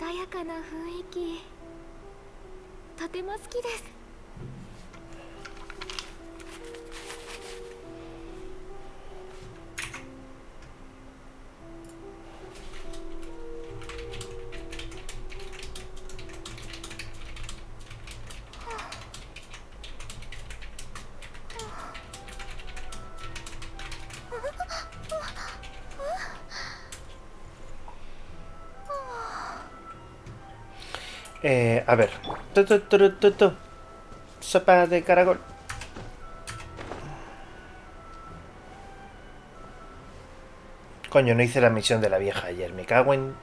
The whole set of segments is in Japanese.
穏やかな雰囲気とても好きです。 A ver. Sopa de caracol. Coño, no hice la misión de la vieja ayer. Me cago en...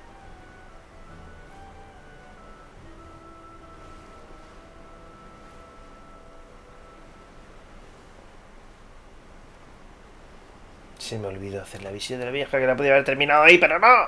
Se me olvidó hacer la misión de la vieja, que la podía haber terminado ahí, pero no.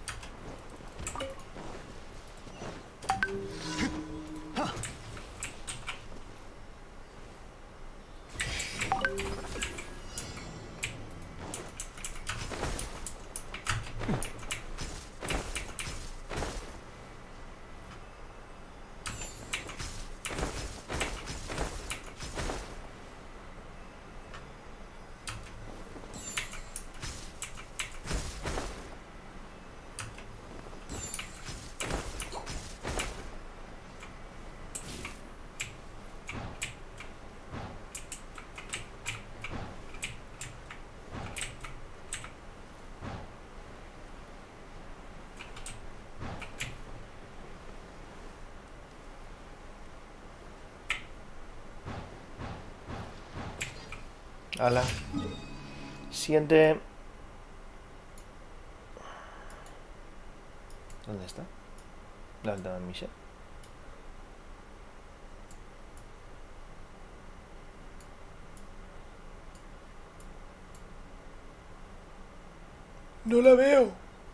Ala. Siguiente. ¿Dónde está? La última misión. No la veo.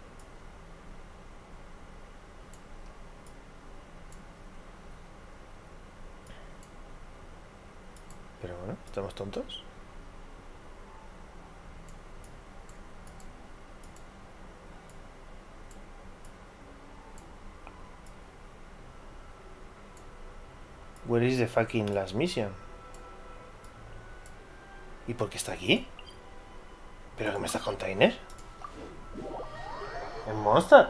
Pero bueno, ¿estamos tontos? Where is the fucking last mission? ¿Y por qué está aquí? ¿Pero qué me está container? ¿En Monster?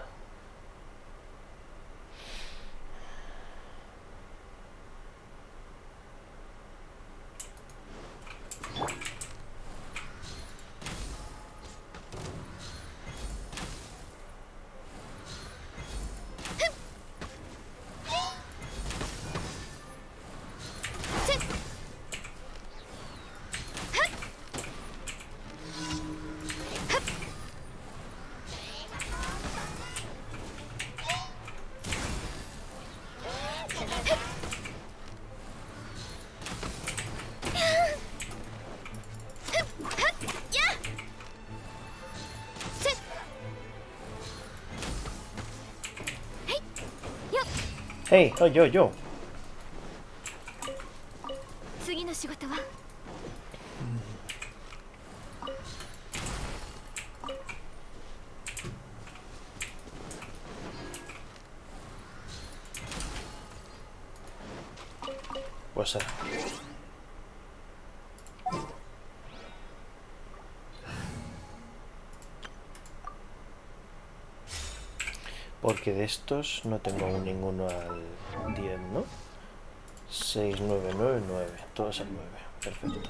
Hey, oh, yo. 次の仕事は Pues porque de estos no tengo ninguno al 10, ¿no? 6, 9, 9, 9. Todos al 9. Perfecto.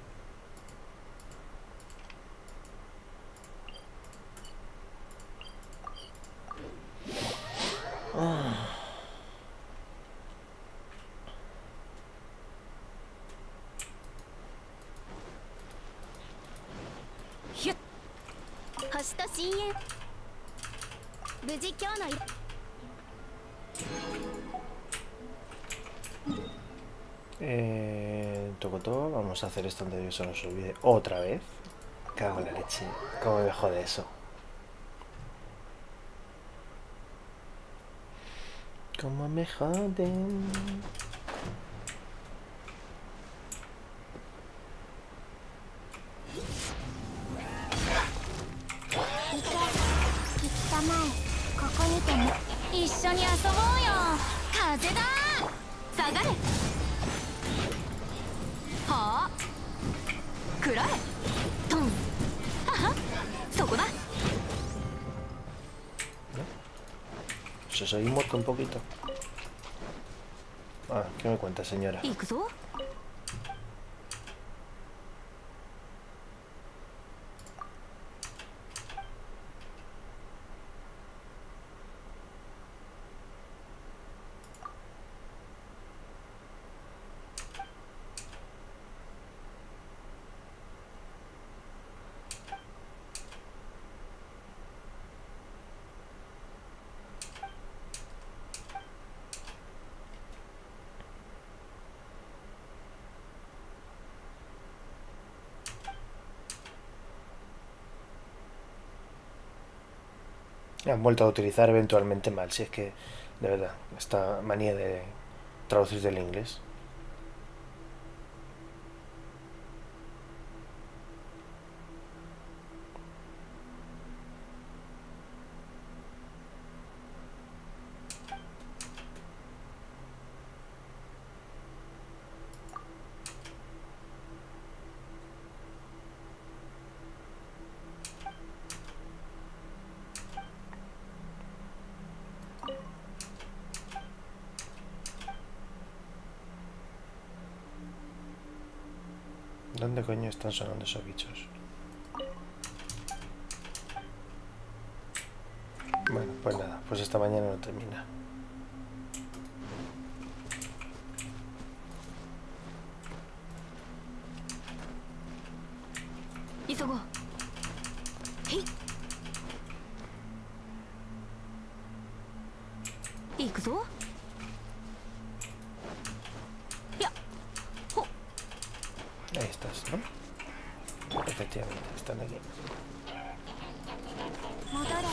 Tocotó, vamos a hacer esto antes de que se nos olvide otra vez. Cago en la leche. ¿Cómo me jode eso? ¿Cómo me joden? 一緒に遊ぼうよ。風だ。下がれ。はあ。くらえ。トン。はは。そこだ。 Se soy muerto un poquito. Ah, ¿qué me cuenta, señora? 行くぞ。 Han vuelto a utilizar eventualmente mal, si es que, de verdad, esta manía de traducir del inglés. ¿Dónde coño están sonando esos bichos? Bueno, pues nada, pues esta mañana no termina. Isogo. Hey. 行くぞ。 Ahí estás, ¿no? Efectivamente, están aquí. 戻れ。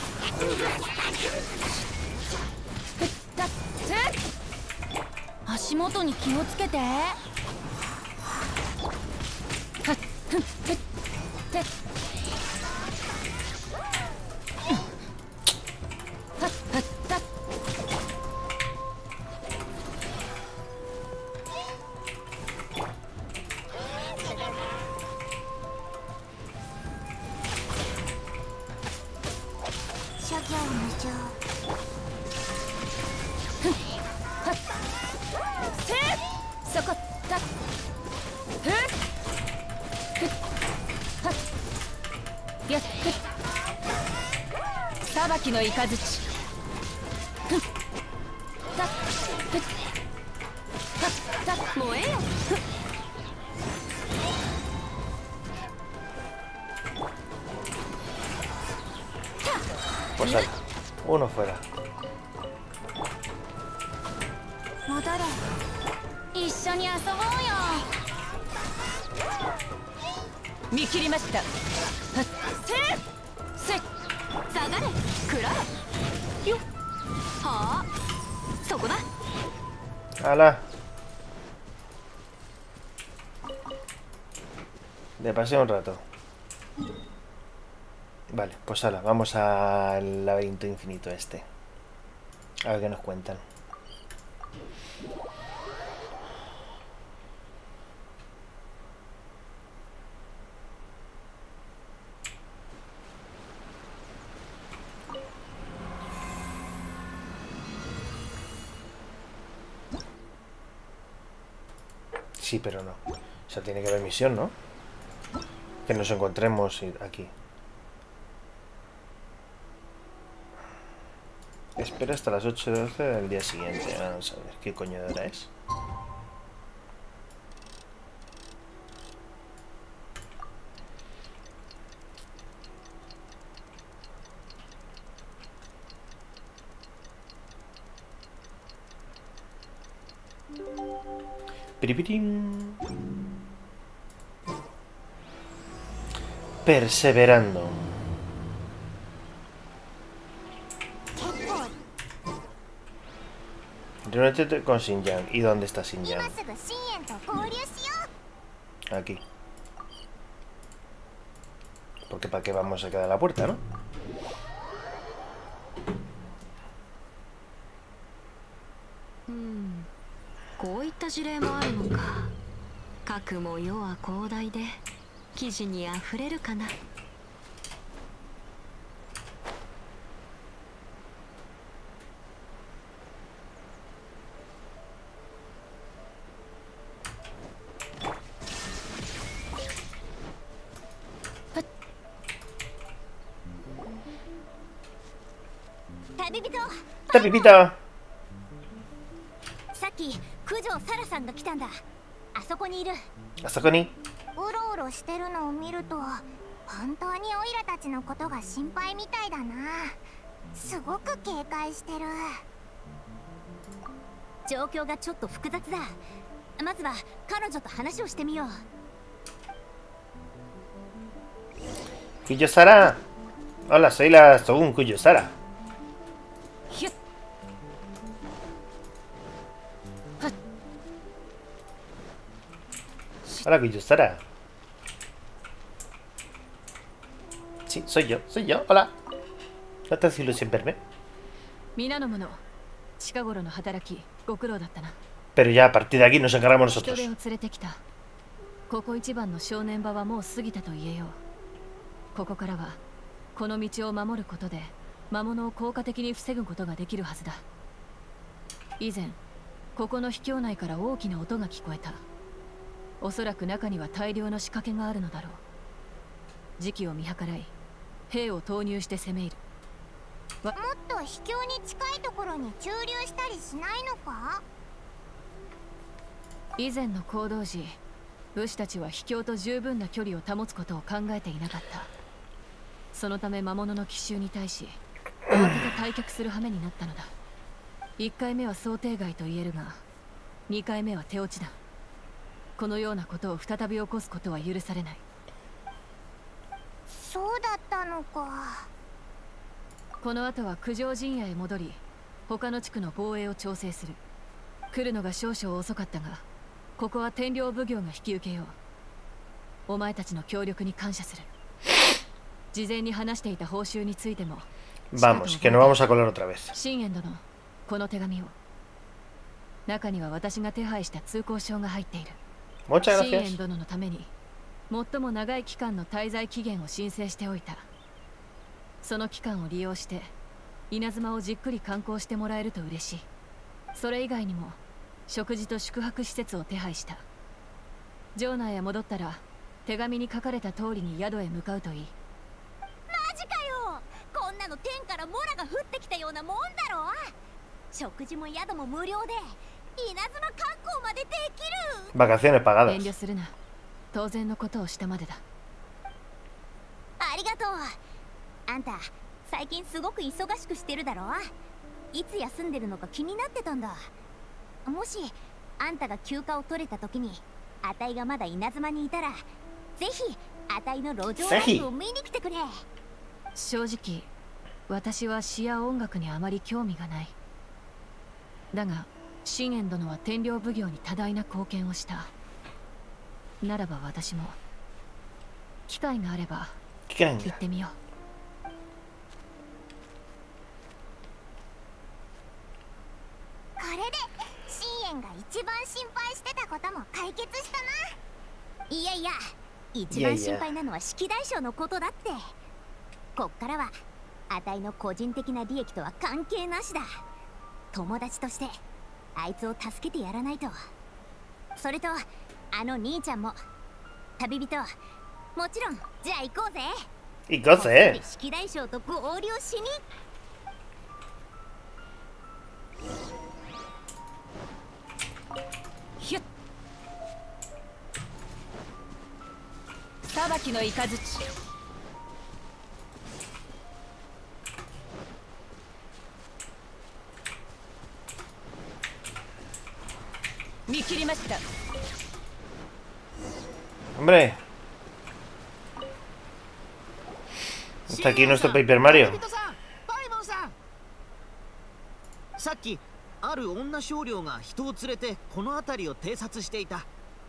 足元に気をつけて。諸行無常。そこだ。やっ裁きの雷。燃えよ。 Pues ahí, uno fuera. 戻れ。一緒に遊ぼうよ。見切りました。下がれ。くらえ。よっ。はあ。そこだ。 ¡Hala! De paseo un rato. Vale, pues hala, vamos al laberinto infinito este. A ver qué nos cuentan. Sí, pero no. O sea, tiene que haber misión, ¿no? Que nos encontremos aquí. Espera hasta las 8:12 del día siguiente. Vamos a ver qué coño de hora es. Piripirín. Perseverando. Reúnete con Xinjiang. ¿Y dónde está Xinjiang? Aquí. Porque para qué vamos a quedar a la puerta, ¿no? こういった事例もあるのか。核も世は広大で記事にあふれるかな。 旅人。 さっき九条サラさんが来たんだ。あそこにいる。 あそこに。 うろうろしてるのを見ると本当にオイラたちのことが心配みたいだな。すごく警戒してる。状況がちょっと複雑だ。まずは彼女と話をしてみよう。 Cuyo Sara. Hola, soy la Shogun Cuyo Sara. Hola, Cuyo Sara. Sí, soy yo. Hola. ¿No te hace ilusión verme? Pero ya a partir de aquí nos encargamos nosotros. ここ一番の正念場はもう過ぎたと言えよう。ここからはこの道を守ることで魔物を効果的に防ぐことができるはずだ。以前ここの秘境内から大きな音が聞こえた。おそらく中には大量の仕掛けがあるのだろう。時期を見計らい兵を投入して攻め入る。 もっと秘境に近いところに駐留したりしないのか？ 以前の行動時、武士たちは秘境と十分な距離を保つことを考えていなかった。そのため魔物の奇襲に対し慌てて退却する羽目になったのだ。1回目は想定外と言えるが、2回目は手落ちだ。このようなことを再び起こすことは許されない。 そうだったのか。 この後は九条陣屋へ戻り、他の地区の防衛を調整する。来るのが少々遅かったが、ここは天領奉行が引き受けよう。お前たちの協力に感謝する。事前に話していた報酬についても。 Vamos, que no vamos a colar otra vez. 信玄殿、この手紙を。中には私が手配した通行証が入っている。 Muchas 信 gracias. 玄殿のために最も長い期間の滞在期限を申請しておいた。その期間を利用して稲妻をじっくり観光してもらえると嬉しい。それ以外にも食事と宿泊施設を手配した。城内へ戻ったら手紙に書かれた通りに宿へ向かうといい。 マジかよ。こんなの天からモラが降ってきたようなもんだろ。食事も宿も無料で稲妻観光までできる。 Vacaciones pagadas. 遠慮するな。当然のことをしたまでだ。 ありがとう。あんた最近すごく忙しくしてるだろ。いつ休んでるのか気になってたんだ。もしあんたが休暇を取れた時にあたいがまだ稲妻にいたら、ぜひあたいの路上ライブを見に来てくれ。 正直私は詩や音楽にあまり興味がない。だが信玄殿は天領奉行に多大な貢献をした。ならば私も機会があれば行ってみよう。 これで信玄が一番心配してたことも解決したな。いやいや、一番心配なのは式大将のことだって。こっからはあたいの個人的な利益とは関係なしだ。友達としてあいつを助けてやらないと。それとあの兄ちゃんも。旅人、もちろん。じゃあ行こうぜ。 行こうぜ。 式大将と合流しに。 ひゅっ。裁きの雷。見切りました。 Hombre. Está aquí nuestro Paper Mario. さっきある女少量が人を連れてこの辺りを偵察していた。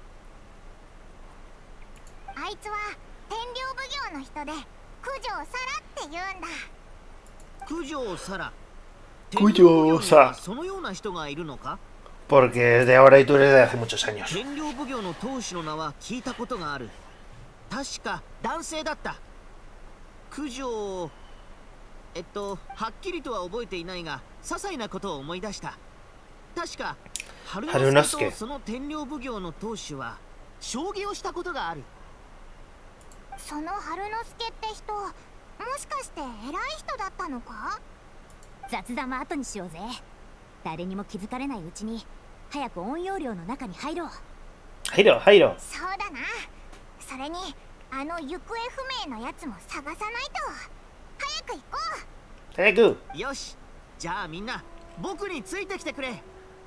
あいつは天領奉行の人で九条サラって言うんだ。 九条サラ。 九条サラ。 そのような人がいるのか？ Porque es de ahora y tú eres de hace muchos años. 天領奉行の当主の名は聞いたことがある。確か男性だった。九条、はっきりとは覚えていないが、些細なことを思い出した。確か春之助とその天領奉行の当主は将棋をしたことがある。 その春之助って人、もしかして偉い人だったのか？雑談は後にしようぜ。誰にも気づかれないうちに早く陰陽寮の中に入ろう。 入ろう入ろう。 そうだな。それにあの行方不明のやつも探さないと。早く行こう。 早く。 よし、じゃあみんな僕についてきてくれ。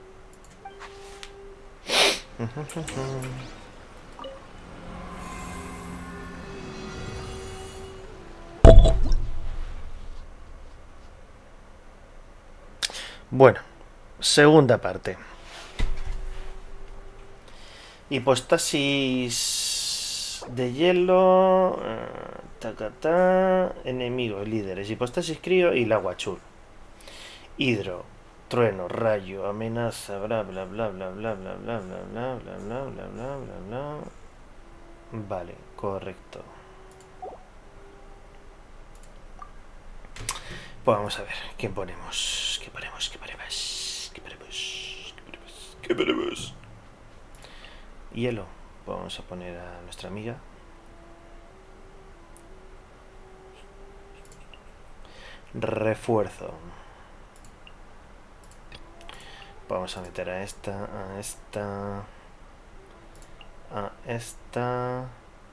Bueno, segunda parte. Hipostasis de hielo, tacatá, enemigos, líderes, hipostasis crío y la guachul. Hidro, trueno, rayo, amenaza, bla bla bla bla bla bla bla bla bla bla bla bla bla bla bla. Vale, correcto. Pues vamos a ver, ¿qué ponemos? ¿Qué ponemos? ¿Qué ponemos? ¿Qué ponemos? ¿Qué ponemos? ¿Qué ponemos? Hielo. Pues vamos a poner a nuestra amiga. Refuerzo. Vamos a meter a esta, a esta, a esta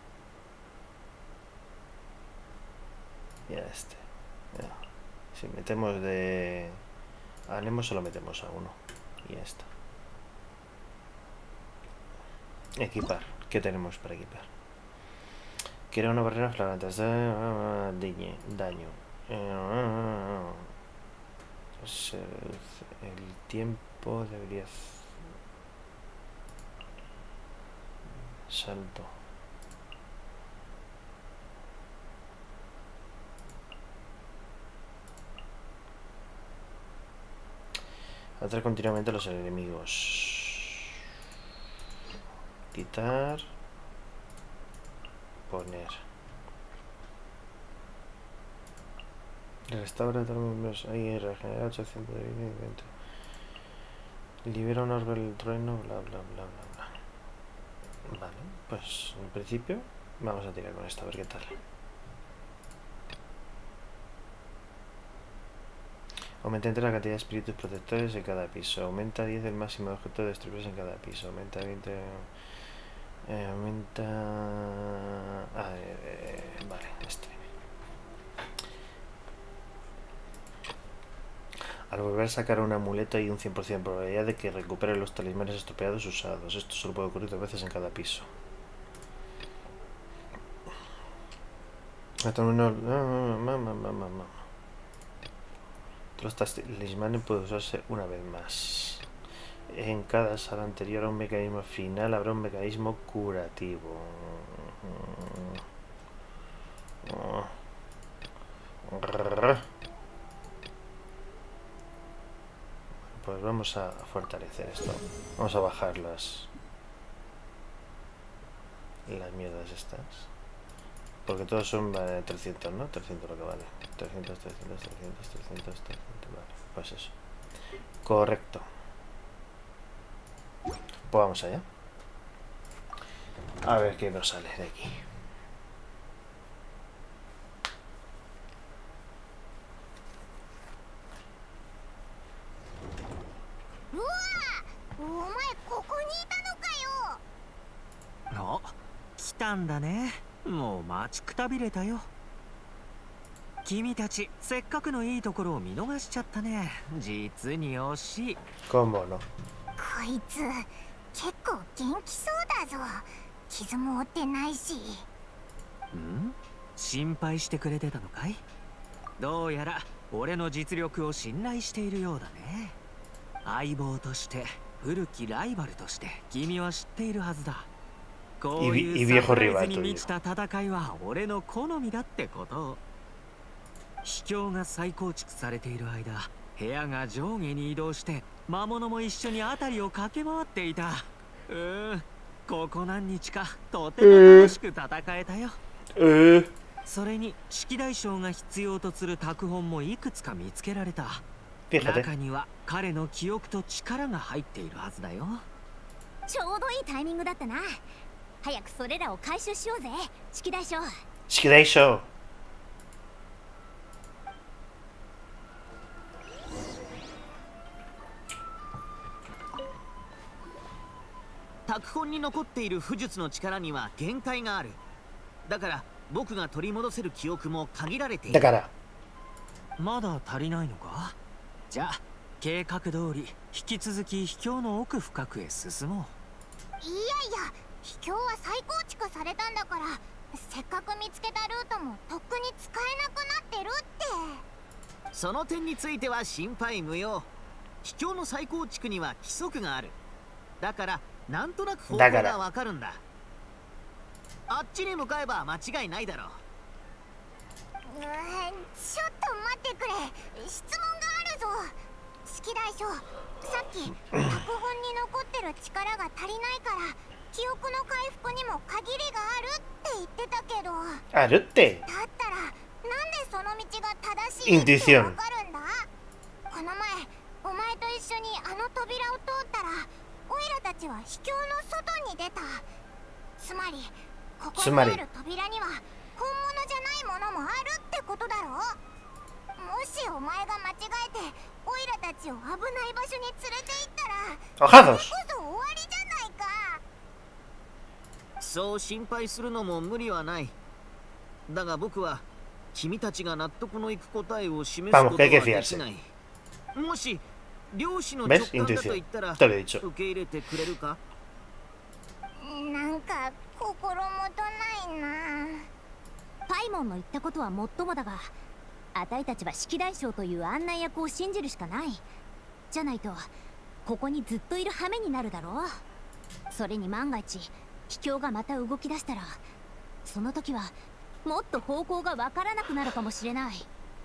y a este. Ya. Si metemos de Anemo solo metemos a uno y ya está. Equipar. ¿Qué tenemos para equipar? Quiero una barrera flagrante. Daño. El tiempo debería... Salto. Atraer continuamente a los enemigos. Quitar. Poner. Restaura todos los miembros. Ahí regenera 800 de vida y 20. Libera un orbe del trueno. Bla bla bla bla bla. Vale, pues en principio vamos a tirar con esto a ver qué tal. Aumenta entre la cantidad de espíritus protectores en cada piso. Aumenta 10 el máximo de objetos destruibles en cada piso. Aumenta 20... aumenta... vale, este. Al volver a sacar un amuleto hay un 100% de probabilidad de que recupere los talismanes estropeados usados. Esto solo puede ocurrir 2 veces en cada piso. Los talismanes pueden usarse una vez más. En cada sala anterior a un mecanismo final habrá un mecanismo curativo. Pues vamos a fortalecer esto. Vamos a bajar las mierdas estas. Porque todos son 300, ¿no? 300 lo que vale. 300, 300, 300, 300, 300. Vale, pues eso. Correcto. Pues vamos allá. A ver qué nos sale de aquí. ¡Oh! 来たんだね。もう待ちくたびれたよ。君たちせっかくのいいところを見逃しちゃったね。実に惜しい。 ¿Cómo no? こいつ結構元気そうだぞ。傷も負ってないし。 ん？心配してくれてたのかい？どうやら俺の実力を信頼しているようだね。相棒として古きライバルとして君は知っているはずだ。こういうサプライズに満ちた戦いは俺の好みだってことを。秘境が再構築されている間、 部屋が上下に移動して魔物も一緒に辺りを駆け回っていた。ここ何日かとても楽しく戦えたよ。それに式大将が必要とする拓本もいくつか見つけられた。中には彼の記憶と力が入っているはずだよ。 ちょうどいいタイミングだったな。早くそれらを回収しようぜ、式大将。 式大将。 拓本に残っている武術の力には限界がある。だから僕が取り戻せる記憶も限られている。 だからまだ足りないのか。じゃあ計画通り引き続き秘境の奥深くへ進もう。 いやいや、秘境は再構築されたんだから、せっかく見つけたルートもとっくに使えなくなってるって。 その点については心配無用。秘境の再構築には規則がある。だからなんとなく方法がわかるんだ。あっちに向かえば間違いないだろう。 ちょっと待ってくれ。質問があるぞ。式大将、さっき拓本に残ってる力が足りないから記憶の回復にも限りがあるって言ってたけど。 あるって。 だったらなんでその道が正しいってわかるんだ。この前お前と一緒にあの扉を通ったらオイラたちは秘境の外に出た。つまりここにある扉には本物じゃないものもあるってことだろ。もしお前が間違えてオイラたちを危ない場所に連れて行ったら、それこそ終わりじゃないか。 そう心配するのも無理はない。だが僕は君たちが納得のいく答えを示すことはできない。もし漁師の直感だと言ったら受け入れてくれるか。 なんか心もとないな。パイモンの言ったことはもっともだが、あたいたちは式大将という案内役を信じるしかない。じゃないとここにずっといる羽目になるだろう。それに万が一秘境がまた動き出したら、その時はもっと方向がわからなくなるかもしれない。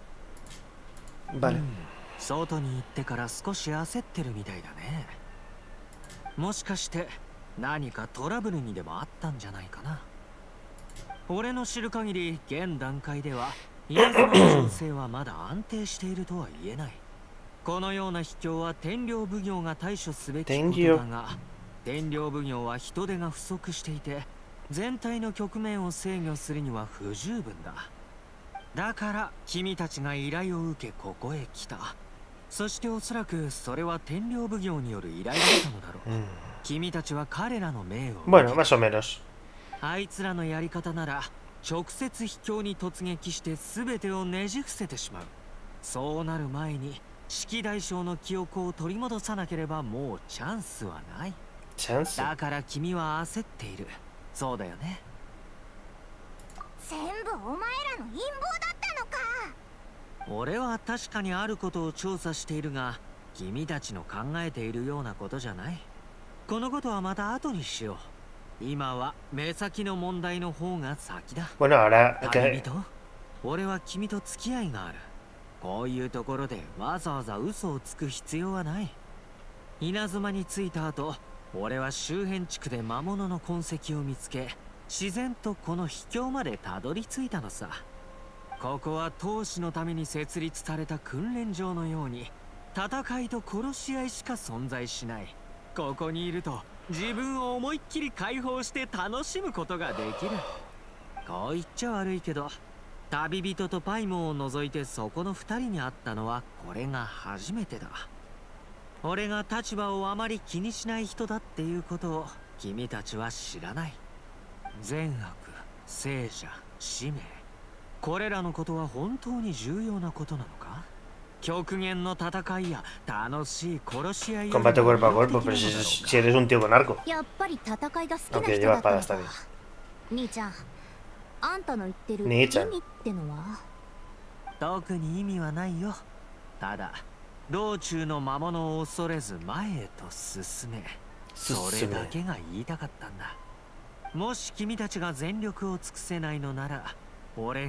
外に行ってから少し焦ってるみたいだね。もしかして何かトラブルにでもあったんじゃないかな。俺の知る限り現段階では稲妻の情勢はまだ安定しているとは言えない。このような秘境は天領奉行が対処すべきことだが、天領奉行は人手が不足していて全体の局面を制御するには不十分だ。だから君たちが依頼を受けここへ来た。そしておそらくそれは天領奉行による依頼だったのだろう。君たちは彼らの命を Bueno, más o menos。 あいつらのやり方なら直接秘境に突撃して全てをねじ伏せてしまう。そうなる前に式大将の記憶を取り戻さなければもうチャンスはない。だから君は焦っている。そうだよね。 全部お前らの陰謀だったのか。 俺は確かにあることを調査しているが、君たちの考えているようなことじゃない。このことはまた後にしよう。今は目先の問題の方が先だ。旅人、俺は君と付き合いがある。こういうところでわざわざ嘘をつく必要はない。稲妻に着いた後、俺は周辺地区で魔物の痕跡を見つけ、自然とこの秘境までたどり着いたのさ。ここは闘士のために設立された訓練場のように、戦いと殺し合いしか存在しない。ここにいると自分を思いっきり解放して楽しむことができる。こう言っちゃ悪いけど、旅人とパイモンを除いてそこの2人に会ったのはこれが初めてだ。俺が立場をあまり気にしない人だっていうことを君たちは知らない。善悪、聖者、使命、これらのことは本当に重要なことなのか。極限の戦いや楽しい殺し合い。 Combate cuerpo a cuerpo, pero si eres un tío con arco. やっぱり戦いが好きな人だったのか。兄ちゃん、あんたの言ってる意味ってのは？ 特に意味はないよ。ただ道中の魔物を恐れず前へと進め、それだけが言いたかったんだ。もし君たちが全力を尽くせないのなら、俺が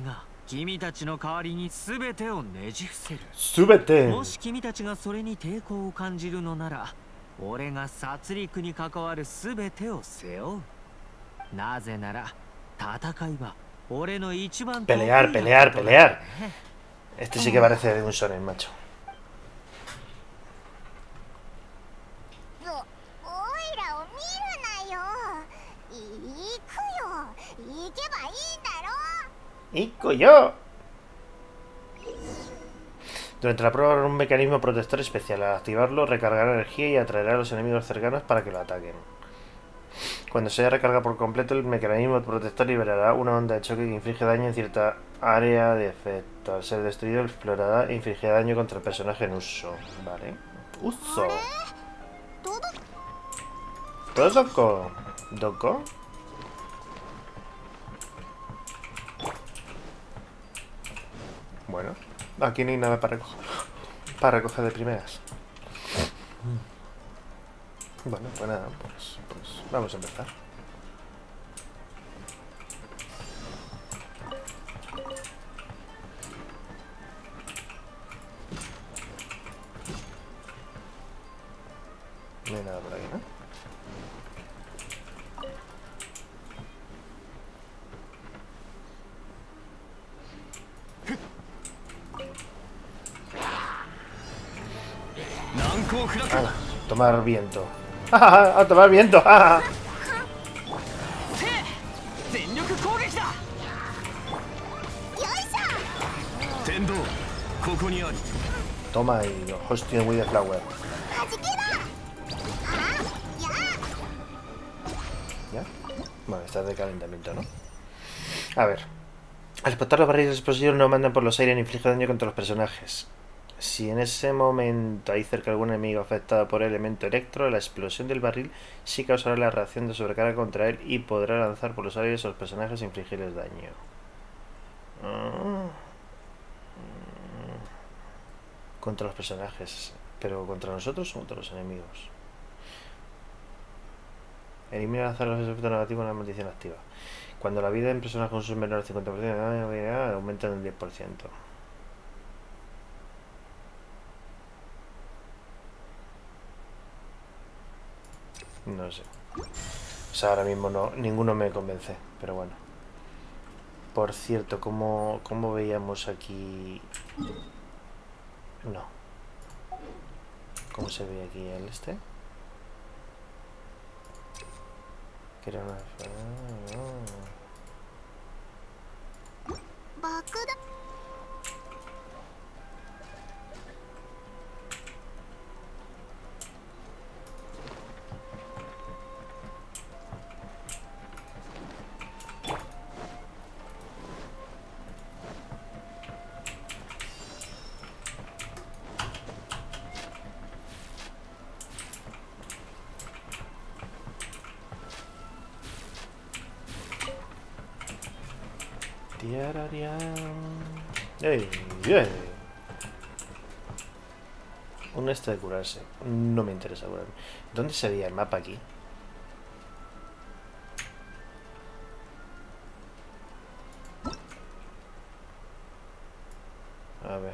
君たちの代わりに全てをねじ伏せる。 全て。 もし君たちがそれに抵抗を感じるのなら、俺が殺戮に関わる全てを背負う。なぜなら戦いは俺の一番得意なことだ。 pelear. Este sí que parece de un shonen, macho. おいらを見るなよ。行くよ。行けばいいんだろ。 ¡Ico yo! Durante la prueba habrá un mecanismo protector especial. Al activarlo, recargará energía y atraerá a los enemigos cercanos para que lo ataquen. Cuando se haya recargado por completo, el mecanismo protector liberará una onda de choque que inflige daño en cierta área de efecto. Al ser destruido, explorará e infligirá daño contra el personaje en uso. Vale. Uso. ¿Todo Doko? ¿Doko? Bueno, aquí no hay nada para recoger de primeras. Bueno, pues nada, pues vamos a empezar. No hay nada por aquí, ¿no? ¡Hala! Tomar viento. ¡A tomar viento! Toma y hostia, muy de flower. ¿Ya? Bueno, está de calentamiento, ¿no? A ver. Al explotar los barriles explosivos no mandan por los aires ni inflige daño contra los personajes. Si en ese momento hay cerca algún enemigo afectado por el elemento electro, la explosión del barril sí causará la reacción de sobrecarga contra él y podrá lanzar por los aires a los personajes e infligirles daño. Contra los personajes. ¿Pero contra nosotros o contra los enemigos? Elimina lanzar los efectos negativos en la maldición activa. Cuando la vida de un personaje con un menor al 50% de daño aumenta en un 10%. No sé. O sea, ahora mismo no, ninguno me convence, pero bueno. Por cierto, ¿cómo veíamos aquí? No. ¿Cómo se ve aquí el este? Que era una... ¡Ey! ¡Ey! Un este de curarse. No me interesa curarme. ¿Dónde se veía el mapa aquí? A ver.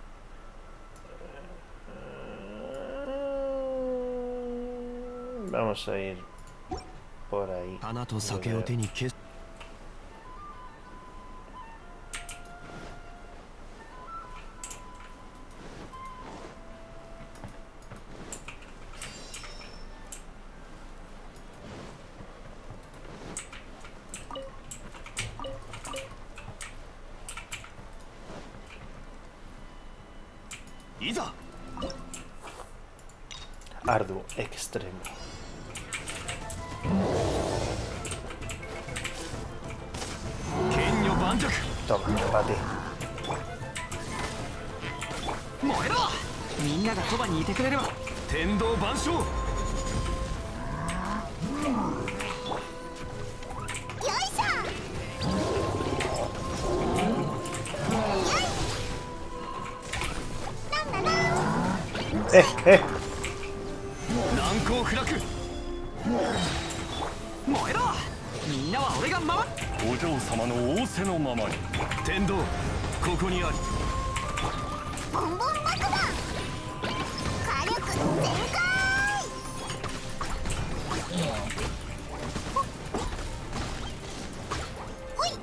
Vamos a ir por ahí. Arduo extremo. Toma, para ti. ¡Eh! お嬢様の仰せのままに。天道、ここにあり。 ボンボン爆弾、火力全開。ほい。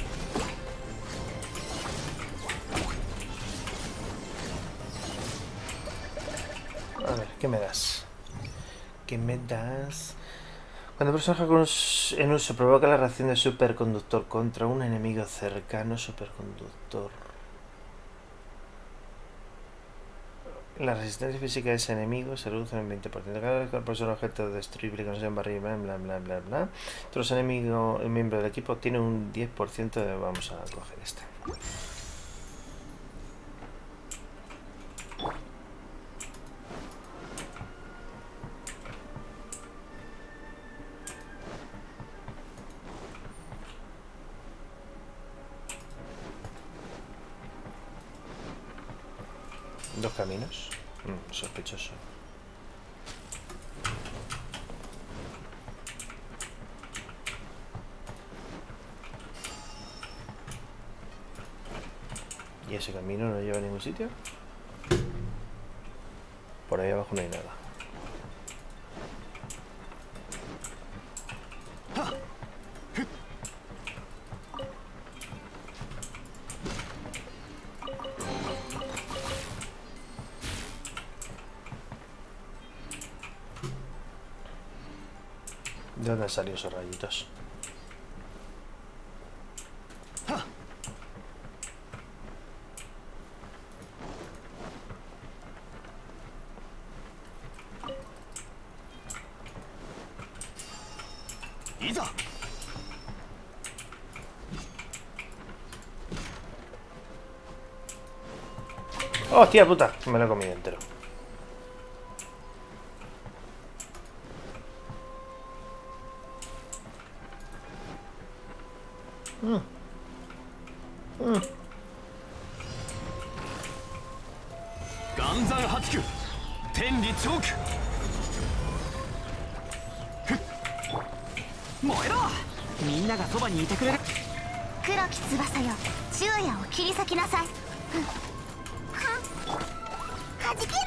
A ver, ¿qué me das? ¿Qué me das? Cuando el personaje en uso provoca la reacción de superconductor contra un enemigo cercano, superconductor. La resistencia física de ese enemigo se reduce en 20%. Cada vez que el personaje objeto destruible consigue barril, bla bla bla bla bla. Todos los enemigos, el miembro del equipo tiene un 10% de... Vamos a coger este. Dos caminos. Sospechoso. ¿Y ese camino no lleva a ningún sitio? Por ahí abajo no hay nada. ¿De dónde han salido esos rayitos? ¡Hostia puta! Me lo he comido entero. Ganzan Hatsu, Tenri Choku. Moero! みんながそばにいてくれる。 黒き翼よ、昼夜を切り裂きなさい。はじけろ。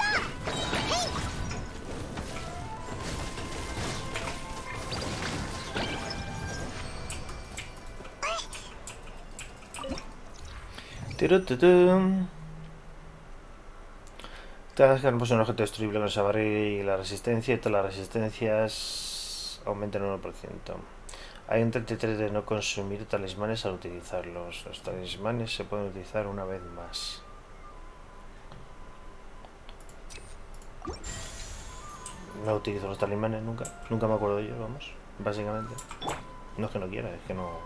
Cada vez que un objeto destruible con esa barril y la resistencia, y todas las resistencias aumentan un 1%. Hay un 33 de no consumir talismanes al utilizarlos. Los talismanes se pueden utilizar una vez más. No utilizo los talismanes nunca. Nunca me acuerdo de ellos, vamos. Básicamente. No es que no quiera, es que no...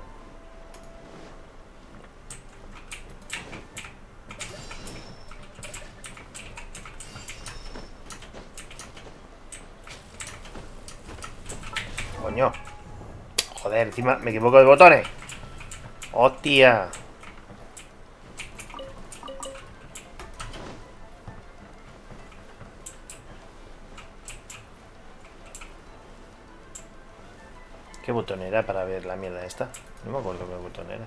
Coño. Joder, encima me equivoco de botones. ¡Hostia! ¿Qué botón era para ver la mierda esta? No me acuerdo qué botón era.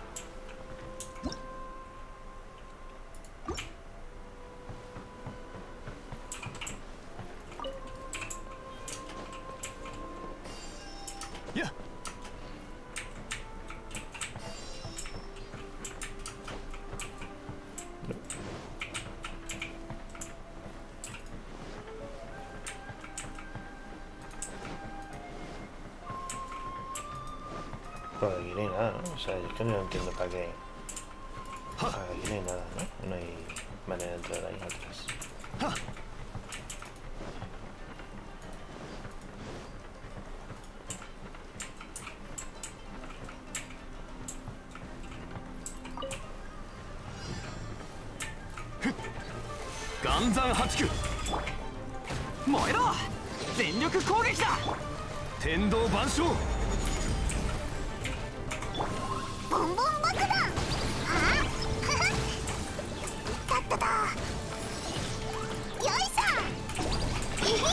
Pues aquí no hay nada, ¿no? O sea, yo es que no entiendo para qué. Aquí no hay nada, ¿no? No hay manera de entrar ahí atrás. Ganzan Hatsu. Moero! 全力攻撃だ。天道万象。 ボンボン爆弾。あだっただ。よいしょ。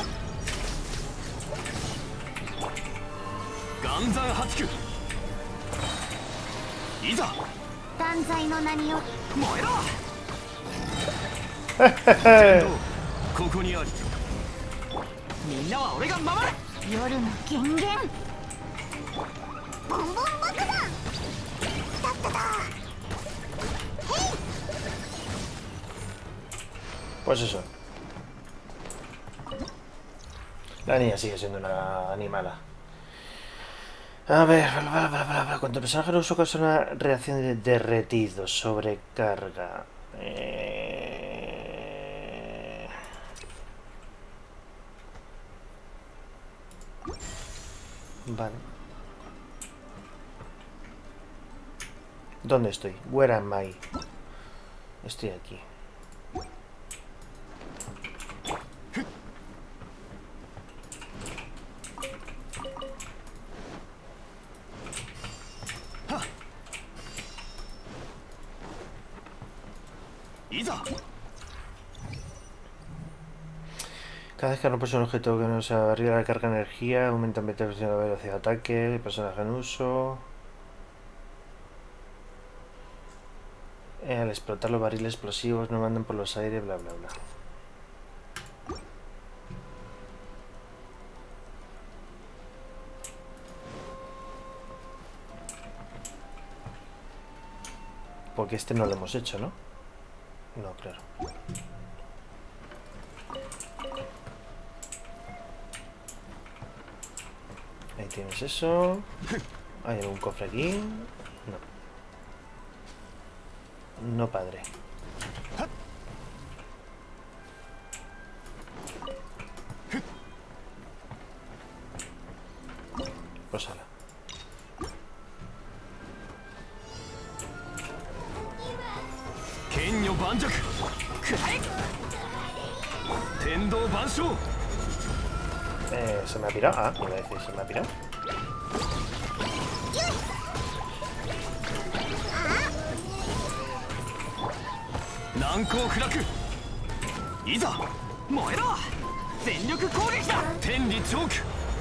Ganzan Hatsu. いざ断罪の名によ燃えろここにありみんなは俺が守る夜の権限ボンボン爆弾だっただ Pues eso. La niña sigue siendo una animala. A ver, cuando el personaje no usa causa una reacción de derretido, sobrecarga. Vale. ¿Dónde estoy? Where am I? Estoy aquí. Cada vez que rompes un objeto que no se arriba la carga de energía, aumenta en 20% la velocidad de ataque, el personaje en uso. Al explotar los barriles explosivos no mandan por los aires, bla bla bla. Porque este no lo hemos hecho, ¿no? No, claro. Ahí tienes eso. ¿Hay algún cofre aquí? No. No, padre. Pues ala. Kenyo Banjaku. Tendo Banshou. Se me ha pirado. Ah, iba a decir, se me ha pirado. Nankou Furaku. Iza. Moero. Zenryoku kougeki da. Tenri Choke.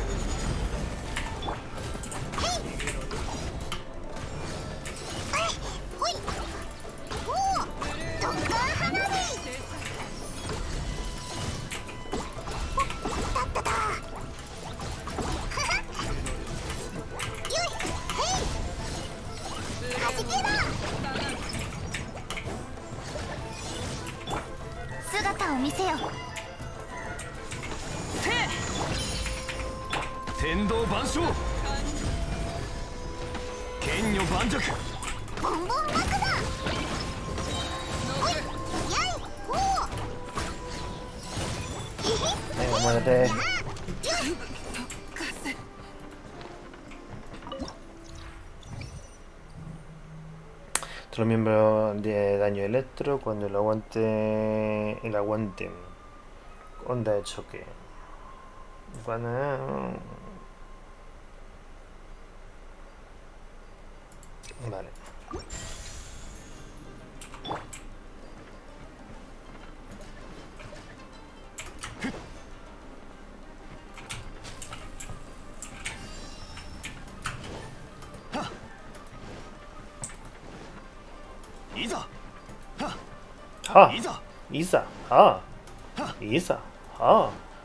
Tendo Banshou. Kenyo Banjaku. Bonbon爆弾 Venga, muérete. Otro miembro de daño electro cuando el aguante onda de choque. Vale. Ah, Isa, ah, Isa, ah.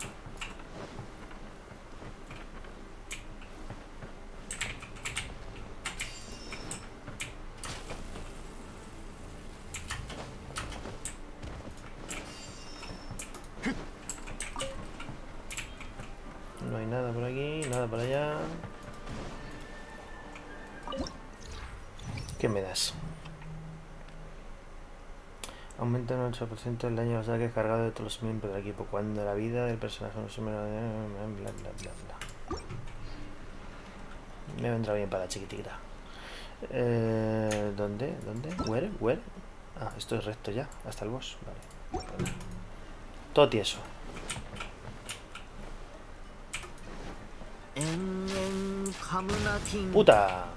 No hay nada por aquí, nada por allá. ¿Qué me das? Aumenta un 8% el daño de los ataques cargados de todos los miembros del equipo cuando la vida del personaje no se me... bla bla bla bla. Me vendrá bien para la chiquitita. ¿Dónde? ¿Where? Ah, esto es recto ya, hasta el boss. Vale. Todo tieso. ¡Puta!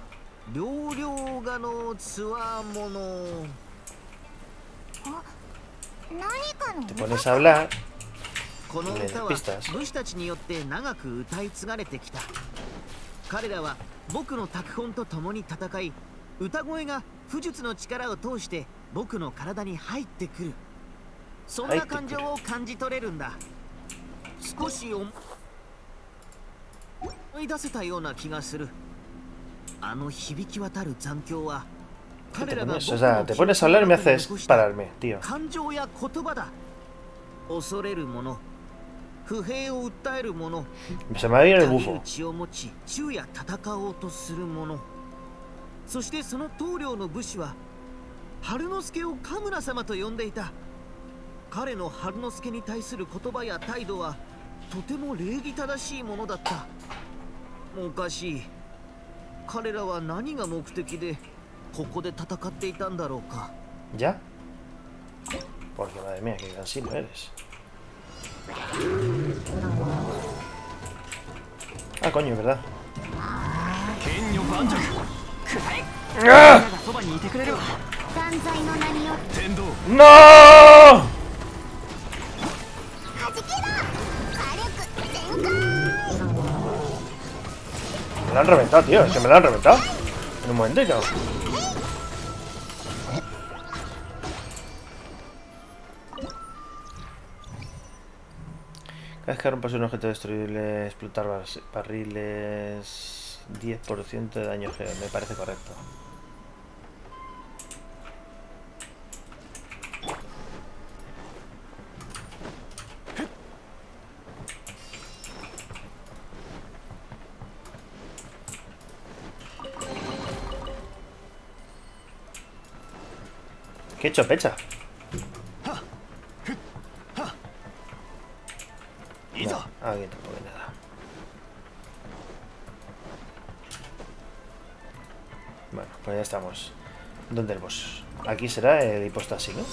Te pones a hablar y le das pistas. 武士たちによって長く歌い継がれてきた。彼らは僕の拓本と共に戦い、 歌声が武術の力を通して僕の体に入ってくる。そんな感情を感じ取れるんだ。少し思い出せたような気がする。あの響き渡る残響は彼らが僕の te pones a hablar y me haces pararme, tío. 感情や言葉だ。恐れるもの、不平を訴えるもの、 Se me va a ir el bufo. 血を持ち昼夜戦おうとするもの。そしてその棟梁の武士は春之助を神村様と呼んでいた。彼の春之助に対する言葉や態度はとても礼儀正しいものだった。おかしい。彼らは何が目的でここで戦っていたんだろうか。 ¿Ya? Porque madre mía, qué cansino eres. Ah, coño, ¿verdad? ¡Ah! ¡No! Me lo han reventado, tío. Es que me lo han reventado. En un momentito. Cada vez que rompas un objeto destruible, explotar barriles, 10% de daño geo. Me parece correcto. ¿Qué he hecho, pecha? No, aquí tampoco hay nada. Bueno, pues ya estamos. ¿Dónde el boss? Aquí será el hipostasio, ¿no?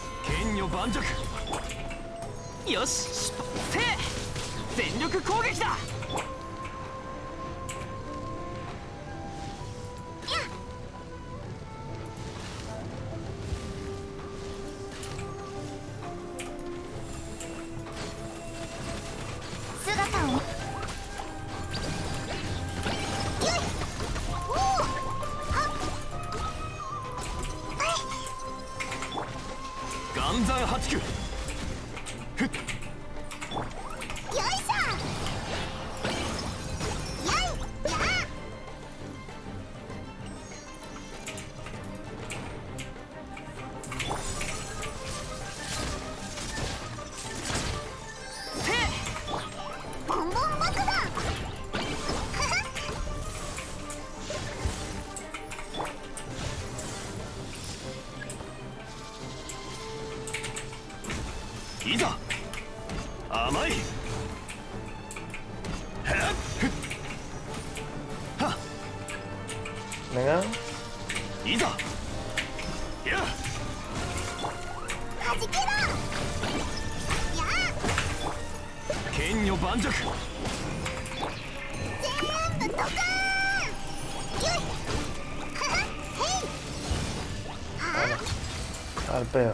Venga. Al peo.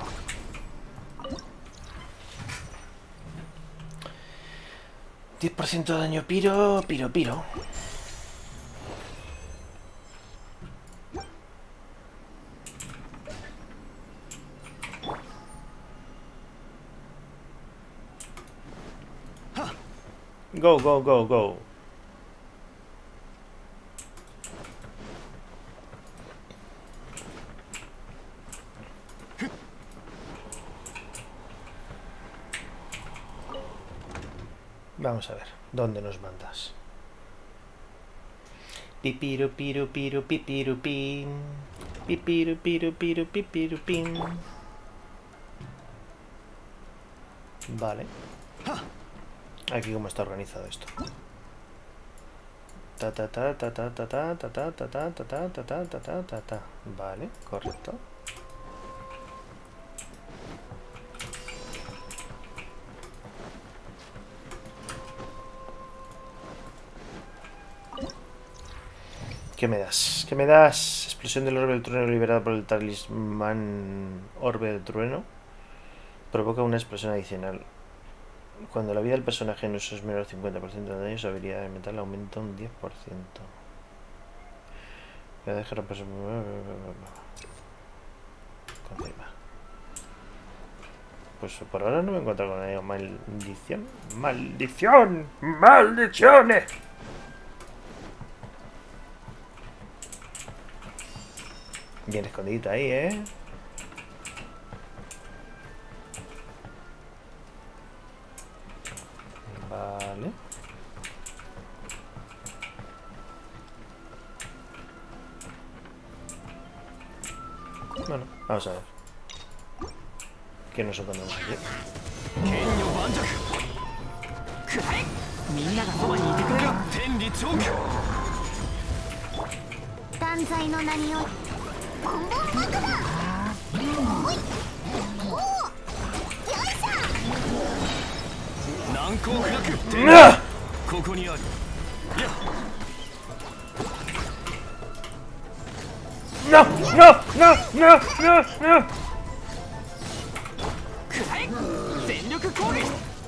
$10% de daño piro. Go. Vamos a ver, ¿dónde nos mandas? Pipiru piru piru pipiru pin. Pipiru piru piru pipiru pin. Vale. Aquí cómo está organizado esto. Vale, correcto. ¿Qué me das? ¿Qué me das? Explosión del orbe del trueno liberada por el talismán orbe del trueno. Provoca una explosión adicional. Cuando la vida del personaje en uso es menor al 50% de daño, su habilidad de metal aumenta un 10%. Que deje romper su... Confirma. Pues por ahora no me encuentro con ello. Maldición. ¡Maldición! ¡Maldiciones! Bien escondidita ahí, ¿eh? Vale. Bueno, vamos a ver. ¿Qué nos encontramos aquí? みんながそばにいてくれる天理長居断罪の名によりボンボン爆弾おいおおよいしょ難攻不落天ここにあるいや ¡No! ¡No! ¡No! ¡No! ¡No! ¡No! くらえ全力攻撃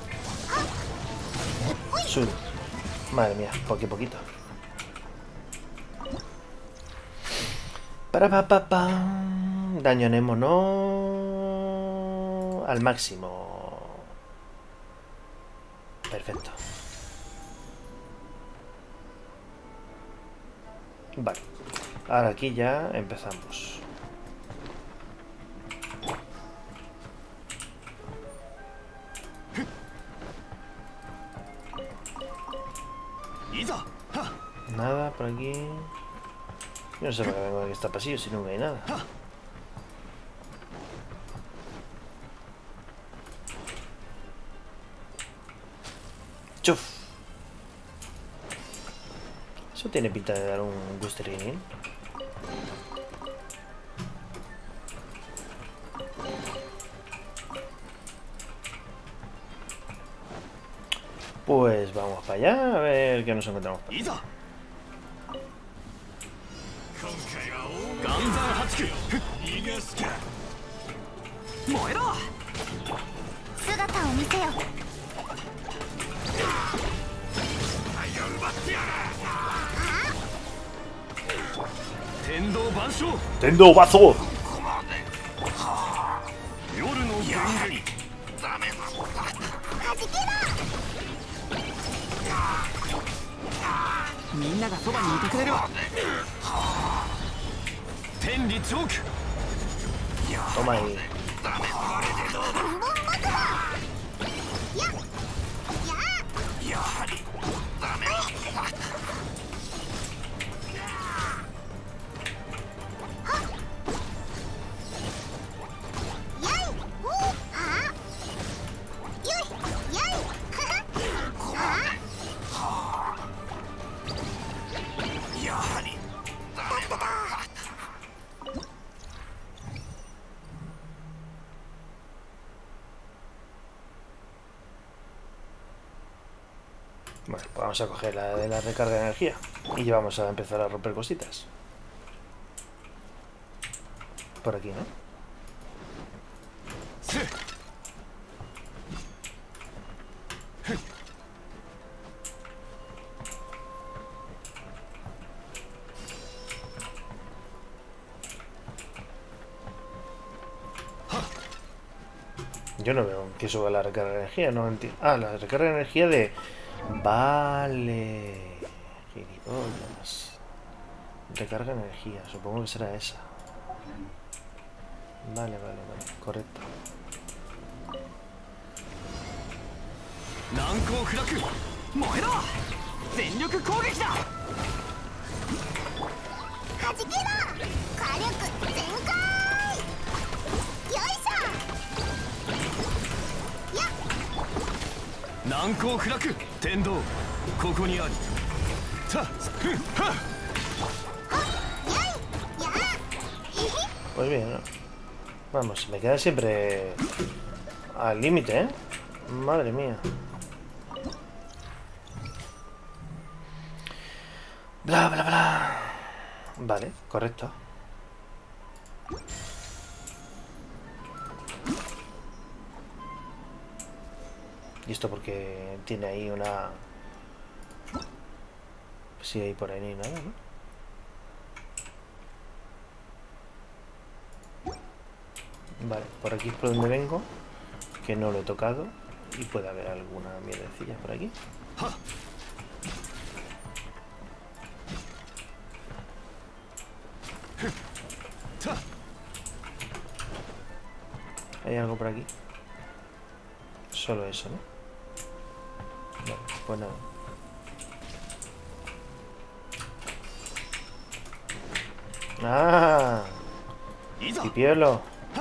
Sur. Madre mía, poquito. Para pa pa pa. Daño Nemo no al máximo. Perfecto. Vale. Ahora aquí ya empezamos. Nada por aquí. Yo no sé por qué vengo aquí está pasillo si nunca hay nada. Chuf. Eso tiene pinta de dar un gusterín. Pues vamos para allá a ver qué nos encontramos. ¡Tendo Bazo! Toma ahí. Bueno, pues vamos a coger la de la recarga de energía y ya vamos a empezar a romper cositas. Por aquí, ¿no? Sí. Yo no veo que suba la recarga de energía, no entiendo. Ah, la recarga de energía de... Vale. Gilipollas. Recarga de energía, supongo que será esa. Vale, correcto. Pues bien, ¿no? Vamos, me queda siempre al límite, ¿eh? Madre mía. Bla, bla, bla. Vale, correcto. Y esto porque tiene ahí una... Sí, hay por ahí ni nada, ¿no? Vale, por aquí es por donde vengo, que no lo he tocado. Y puede haber alguna mierdecilla por aquí. ¿Hay algo por aquí? Solo eso, ¿no? Vale, pues nada. ¡Ah! ¡Pipiolo!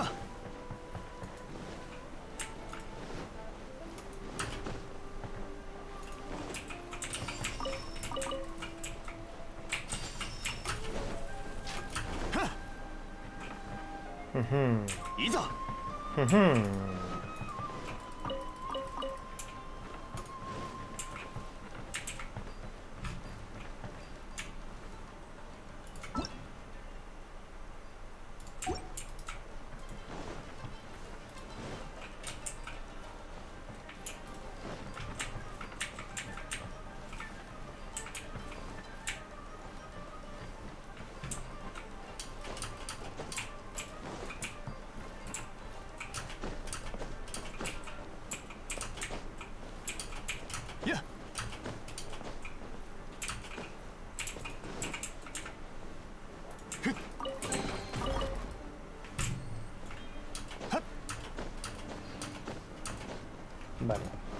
Vale.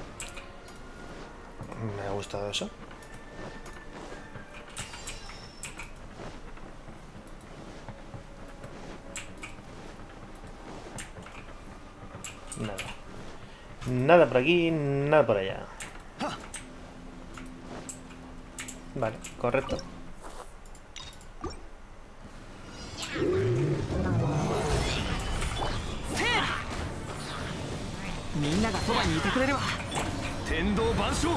Me ha gustado eso. Nada. Nada por aquí, nada por allá. Vale, correcto. みんながそばにいてくれるわ。天道万象。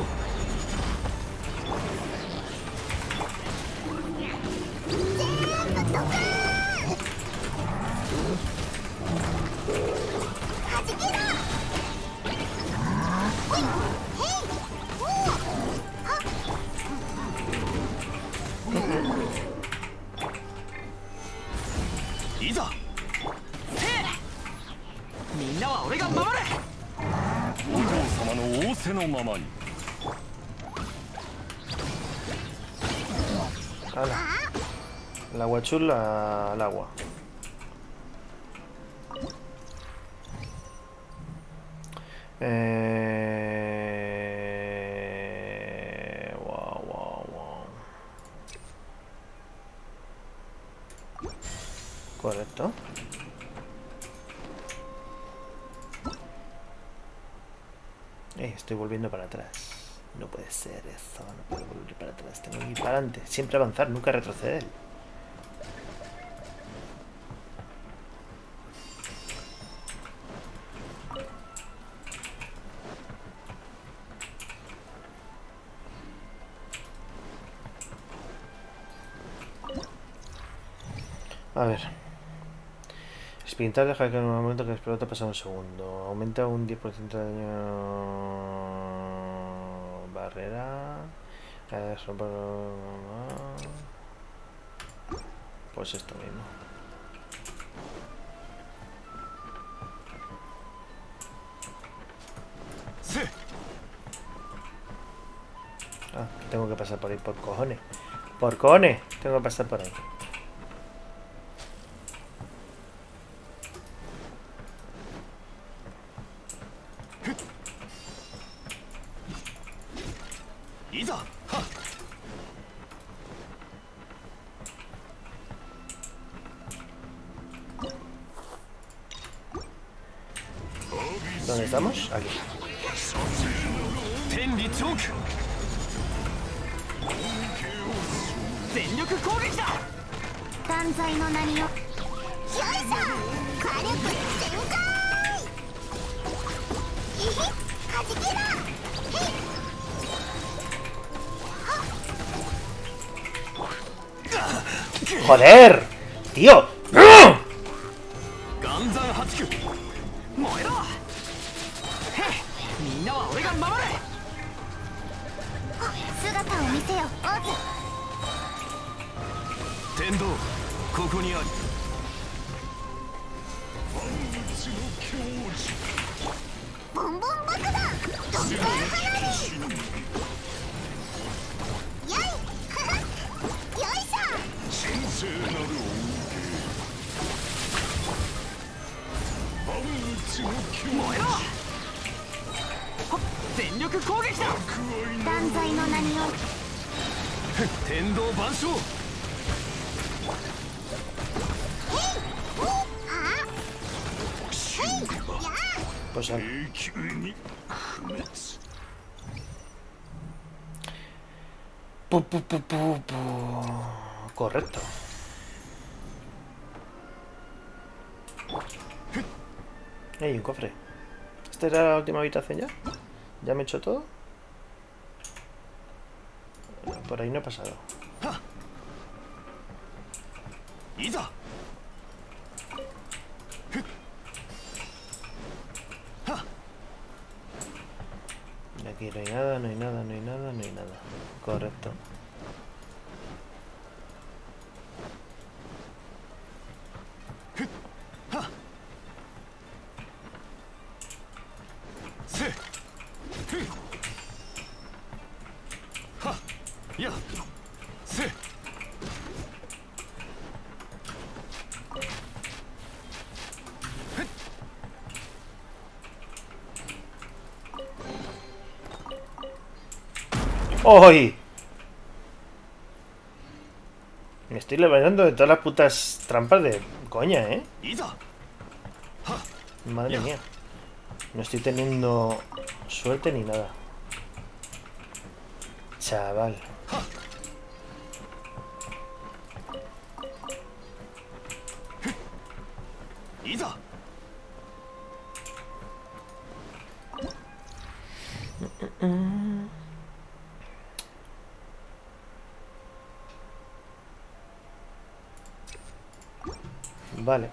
いざ。みんなは俺が守れ。 本庄様の仰せのままに。 Ala. El agua chula al agua. Wow, wow, wow. Correcto. Estoy volviendo para atrás. No puede ser eso, no puedo volver para atrás. Tengo que ir para adelante. Siempre avanzar, nunca retroceder. A ver. Sprintar deja que en un momento que explota pasa un segundo. Aumenta un 10% de daño. Barrera. Pues esto mismo. Sí. Ah, tengo que pasar por ahí por cojones. Por cojones, tengo que pasar por ahí. ¿Dónde estamos? Aquí. ¡Joder! ¡Tío! ボンボン爆弾ドッカン花火よいよいしょ。 神聖なる燃えろ。全力攻撃だ。 断罪の名によ天道万象。 Pues correcto. Hay un cofre. ¿Esta era la última habitación ya? ¿Ya me he hecho todo? Por ahí no he pasado. Aquí no hay nada, no hay nada, no hay nada, no hay nada. Correcto. ¡Ay! Me estoy levantando de todas las putas trampas de coña, ¿eh? Madre mía. No estoy teniendo suerte ni nada. Chaval. Vale.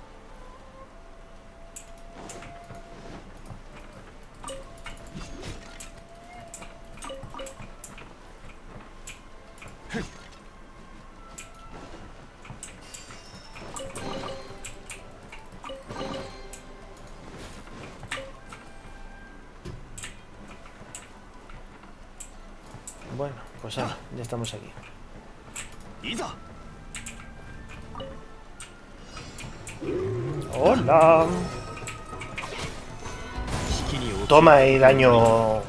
Bueno, pues ya estamos aquí. Hola. Toma el daño.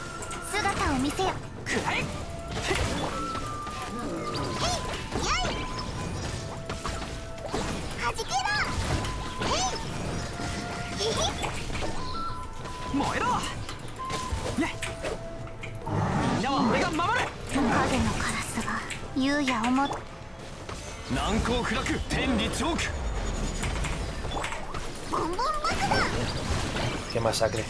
Qué masacre.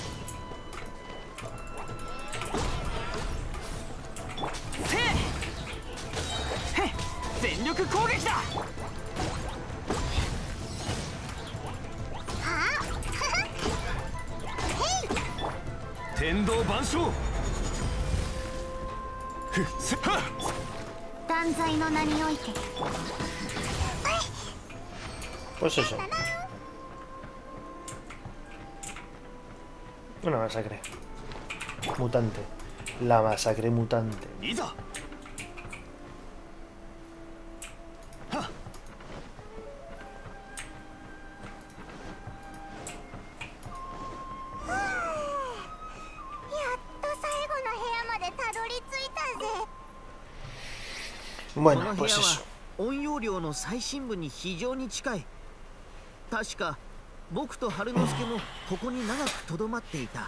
Pues eso. Una masacre mutante. La masacre mutante. Bueno, pues eso. 音容量の最深部に非常に近い。確か僕と春之助もここに長くとどまっていた。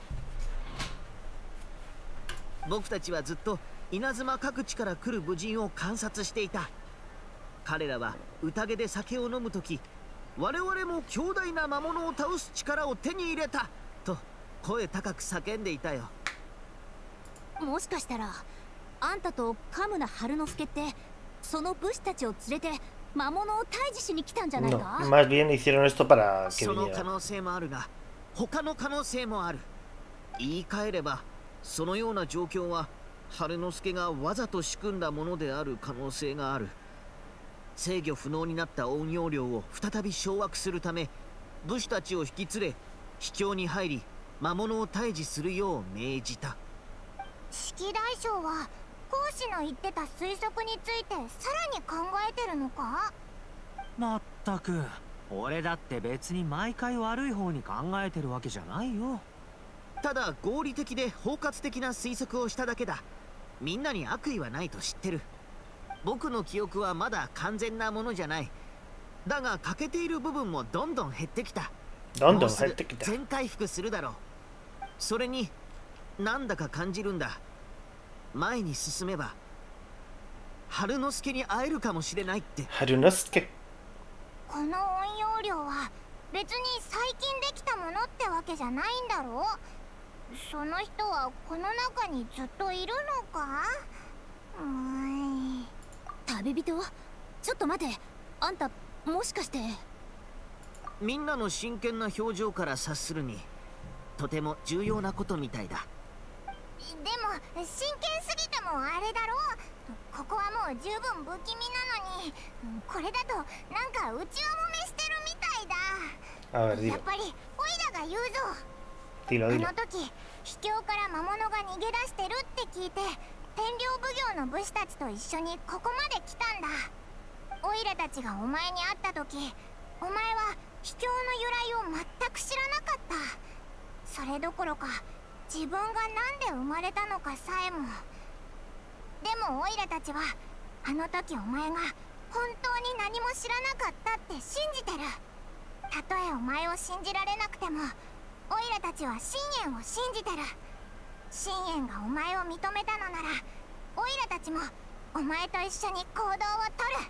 僕たちはずっと稲妻各地から来る武人を観察していた。彼らは宴で酒を飲むとき、我々も強大な魔物を倒す力を手に入れたと声高く叫んでいたよ。 もしかしたらあんたとカムナ春之助ってその武士たちを連れて魔物を退治しに来たんじゃないか。 No, más bien hicieron esto para que その viniera. 可能性もあるが、他の可能性もある。言い換えれば、そのような状況は春之助がわざと仕組んだものである可能性がある。制御不能になった音容量を再び掌握するため、 武士たちを引き連れ秘境に入り魔物を退治するよう命じた。 式大将は講師の言ってた推測についてさらに考えてるのか？ まったく、俺だって別に毎回悪い方に考えてるわけじゃないよ。 ただ合理的で包括的な推測をしただけだ。みんなに悪意はないと知ってる。僕の記憶はまだ完全なものじゃない。だが欠けている部分もどんどん減ってきた。 どんどん減ってきた。 全回復するだろう。それになんだか感じるんだ。前に進めば春之助に会えるかもしれないって。 春之助。 この音容量は別に最近できたものってわけじゃないんだろう。その人はこの中にずっといるのか？ 旅人？ちょっと待て、あんたもしかして。 みんなの真剣な表情から察するにとても重要なことみたいだ。 でも真剣すぎてもあれだろう。ここはもう十分不気味なのに、これだとなんか内輪もめしてるみたいだ。やっぱりオイラが言うぞ。あの時秘境から魔物が逃げ出してるって聞いて天領奉行の武士たちと一緒にここまで来たんだ。オイラたちがお前に会った時、お前は秘境の由来を全く知らなかった。それどころか自分がなんで生まれたのかさえも。でもオイラたちはあの時お前が本当に何も知らなかったって信じてる。たとえお前を信じられなくてもオイラたちは信玄を信じてる。信玄がお前を認めたのならオイラたちもお前と一緒に行動をとる。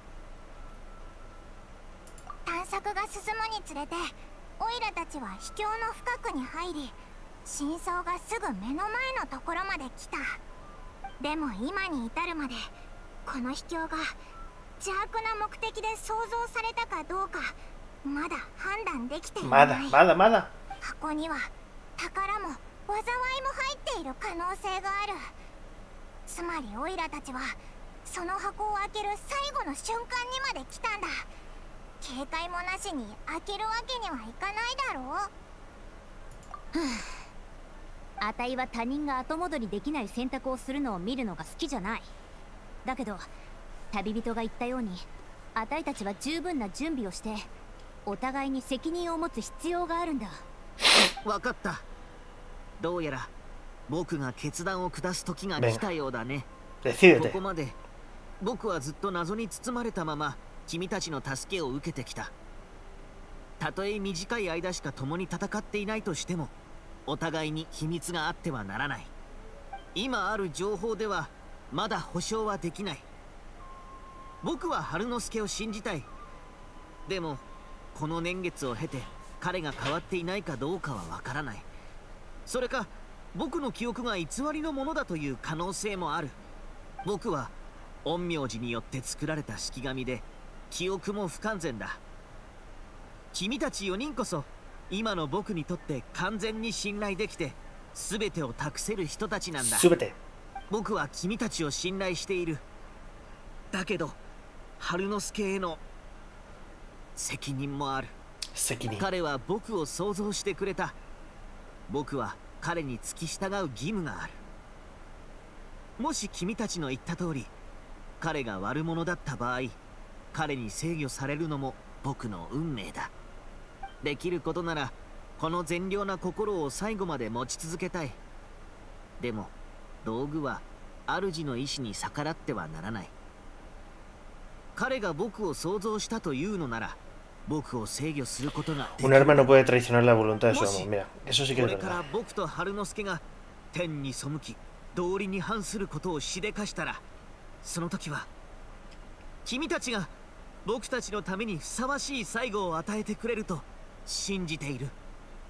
探索が進むにつれてオイラたちは秘境の深くに入り、真相がすぐ目の前のところまで来た。でも今に至るまでこの秘境が邪悪な目的で創造されたかどうかまだ判断できていない。 まだ箱には宝も災いも入っている可能性がある。つまりオイラたちはその箱を開ける最後の瞬間にまで来たんだ。警戒もなしに開けるわけにはいかないだろう。 あたいは他人が後戻りできない選択をするのを見るのが好きじゃない。だけど旅人が言ったようにあたいたちは十分な準備をしてお互いに責任を持つ必要があるんだ。 分かった。どうやら僕が決断を下す時が来たようだね。ここまで僕はずっと謎に包まれたまま君たちの助けを受けてきた。たとえ短い間しか共に戦っていないとしてもお互いに秘密があってはならない。今ある情報ではまだ保証はできない。僕は春之助を信じたい。でもこの年月を経て彼が変わっていないかどうかはわからない。それか僕の記憶が偽りのものだという可能性もある。僕は陰陽師によって作られた式神で記憶も不完全だ。君たち4人こそ今の僕にとって完全に信頼できて全てを託せる人たちなんだ。 全て。 僕は君たちを信頼している。だけど春之助への責任もある。彼は僕を想像してくれた。僕は彼に付き従う義務がある。もし君たちの言った通り彼が悪者だった場合、彼に制御されるのも僕の運命だ。できることならこの善良な心を最後まで持ち続けたい。でも道具は主の意志に逆らってはならない。彼が僕を想像したというのなら僕を制御することができる。 Un arma no puede traicionar la voluntad de su amo. Mira, eso sí que es これから verdad. 僕と春之助が天に背き道理に反することをしでかしたら、その時は君たちが僕たちのためにふさわしい最後を与えてくれると信じている。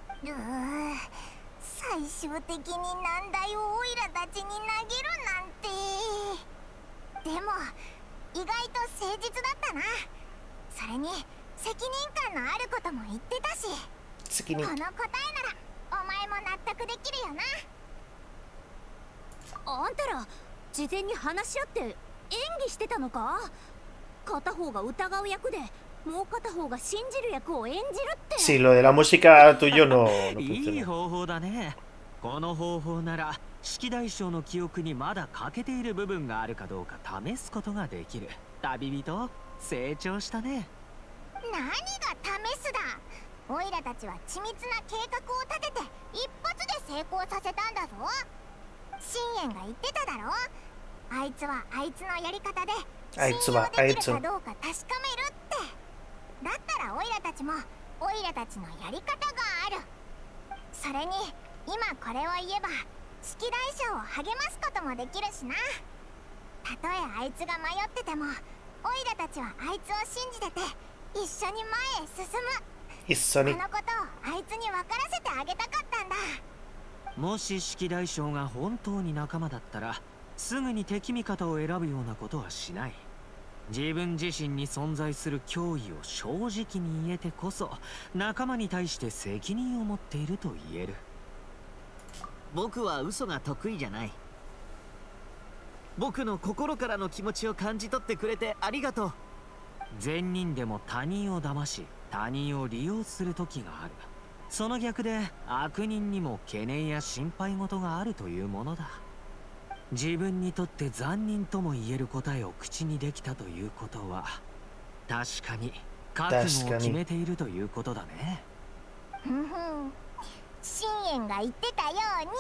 最終的に難題をオイラたちに投げるなんて。でも意外と誠実だったな。それに責任感のあることも言ってたし、この答えならお前も納得できるよな。 あんたら事前に話し合って演技してたのか？片方が疑う役でもう片方が信じる役を演じるって。 Sí, lo de la música tuyo no いい funciona. 方法だね。この方法なら式大将の記憶にまだ欠けている部分があるかどうか試すことができる。旅人、成長したね。 何が試すだ。オイラたちは緻密な計画を立てて一発で成功させたんだぞ。信玄が言ってただろ。あいつはあいつのやり方で信用できるかどうか確かめるって。だったらオイラたちもオイラたちのやり方がある。それに今これを言えば式大将を励ますこともできるしな。たとえあいつが迷っててもオイラたちはあいつを信じてて一緒に前へ進む。そのことをあいつに分からせてあげたかったんだ。 もし式大将が本当に仲間だったらすぐに敵味方を選ぶようなことはしない。自分自身に存在する脅威を正直に言えてこそ仲間に対して責任を持っていると言える。 僕は嘘が得意じゃない。僕の心からの気持ちを感じ取ってくれてありがとう。 善人でも他人を騙し他人を利用する時がある。その逆で悪人にも懸念や心配事があるというものだ。自分にとって残忍とも言える答えを口にできたということは確かに覚悟を決めているということだね。 信玄が言ってたよ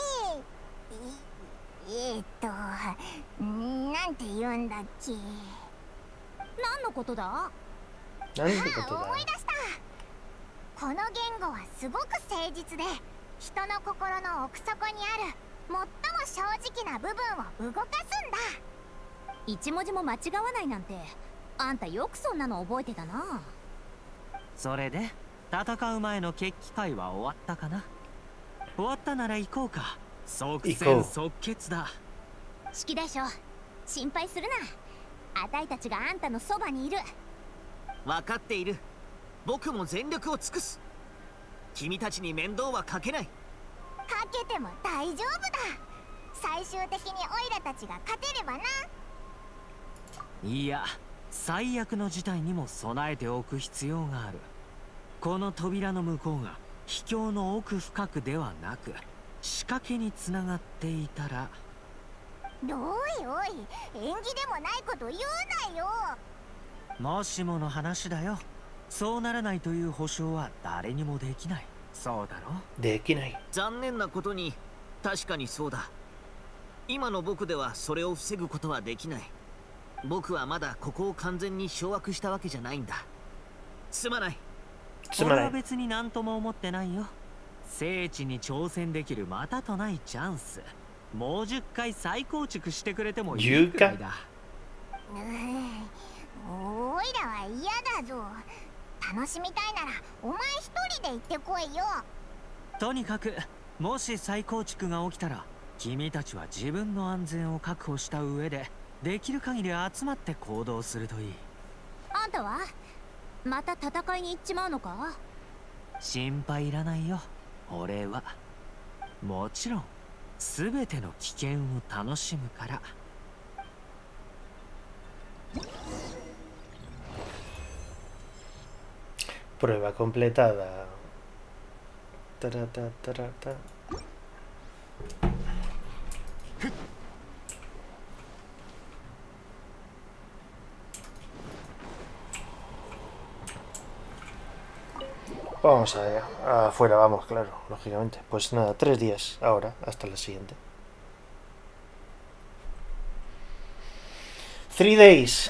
うになんて言うんだっけ。 何のことだ。 何のことだ。 思い出した。この言語はすごく誠実で人の心の奥底にある最も正直な部分を動かすんだ。 一文字も間違わないなんてあんたよくそんなの覚えてたな。 それで戦う前の決起会は終わったかな。終わったなら行こうか。即戦即決だ。 式大将、心配するな。あたいたちがあんたのそばにいる。 分かっている。僕も全力を尽くす。君たちに面倒はかけない。 かけても大丈夫だ。最終的にオイラたちが勝てればな。 いや、最悪の事態にも備えておく必要がある。この扉の向こうが秘境の奥深くではなく仕掛けにつながっていたら。 おいおい、縁起でもないこと言うなよ。 もしもの話だよ。そうならないという保証は誰にもできない。そうだろ。 できない。 残念なことに確かにそうだ。今の僕ではそれを防ぐことはできない。僕はまだここを完全に掌握したわけじゃないんだ。すまない。 俺は別に何とも思ってないよ。聖地に挑戦できるまたとないチャンス。もう10回再構築してくれてもいいくらいだ。 おいらは嫌だぞ。楽しみたいならお前一人で行ってこいよ。 とにかくもし再構築が起きたら君たちは自分の安全を確保した上でできる限り集まって行動するといい。 あんたはまた戦いに行っちまうのか。 心配いらないよ。俺はもちろん全ての危険を楽しむから。 Prueba completada. Tarata, tarata. Vamos allá. Afuera vamos, claro, lógicamente. Pues nada, 3 días ahora, hasta la siguiente. 3 days.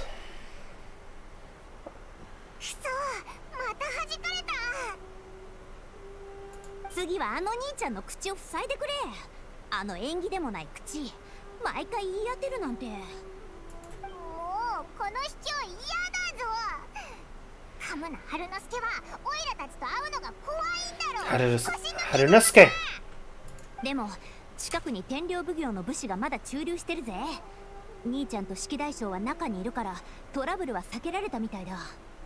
次はあの兄ちゃんの口を塞いでくれ。あの縁起でもない口毎回言い当てるなんて。もうこの卑怯嫌だぞ。カムナ春之助はオイラたちと会うのが怖いんだろ。 春之助。 でも近くに天領奉行の武士がまだ駐留してるぜ。兄ちゃんと式大将は中にいるからトラブルは避けられたみたいだ。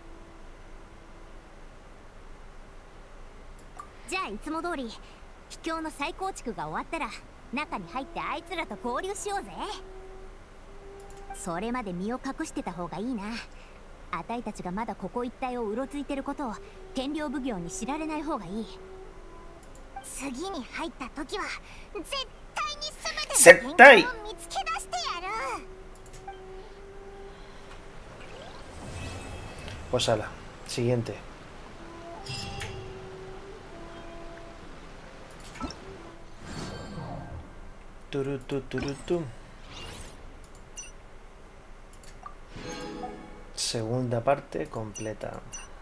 じゃあいつも通り秘境の再構築が終わったら中に入ってあいつらと交流しようぜ。それまで身を隠してた方がいいな。 あたいたちがまだここ一帯をうろついてることを天領奉行に知られない方がいい。 次に入った時は絶対に全ての元凶を見つけ出してやる。 Pues ala, siguiente. Segunda parte completa.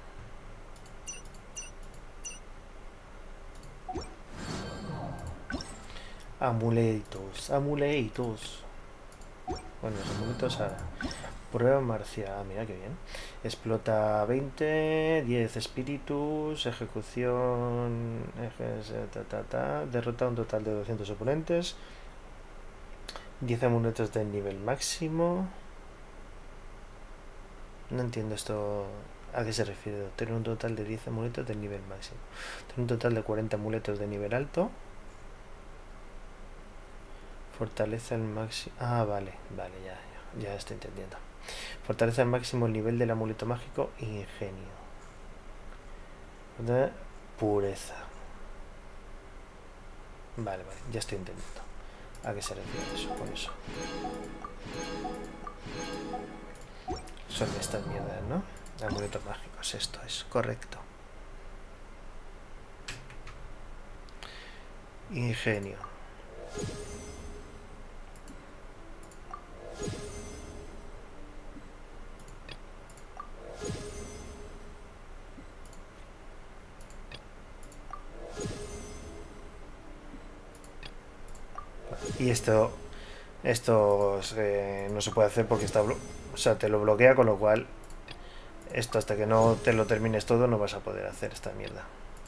Amuletos, amuletos. Bueno, los amuletos ahora. Prueba marcial, ah, mira qué bien. Explota 20, 10 espíritus, ejecución, derrota un total de 200 oponentes, 10 amuletos de nivel máximo. No entiendo esto, ¿a qué se refiere? Tener un total de 10 amuletos de nivel máximo. Tener un total de 40 amuletos de nivel alto. Fortaleza al máximo. Ah, vale, vale, ya estoy entendiendo. Fortaleza al máximo el nivel del amuleto mágico. Ingenio. Pureza. Vale, vale, ya estoy entendiendo. ¿A qué se refiere eso? Con eso. Son estas mierdas, ¿no? Amuletos mágicos, esto es correcto. Ingenio. Y esto no se puede hacer porque está, o sea, te lo bloquea, con lo cual esto hasta que no te lo termines todo no vas a poder hacer esta mierda.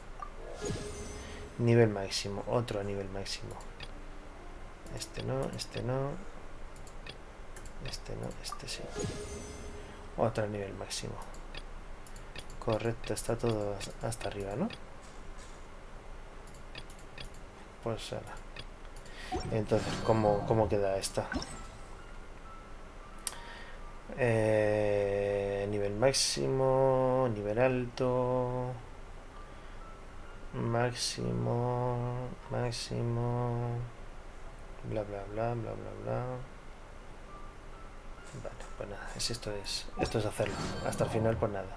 Nivel máximo, otro nivel máximo. Este no, este no. Este no, este sí. Otro nivel máximo. Correcto, está todo hasta arriba, ¿no? Pues ahora. Entonces, ¿cómo queda esta? Nivel máximo, nivel alto, máximo, bla bla bla bla bla bla. Vale, pues nada, esto es hacerlo. Hasta el final, pues nada.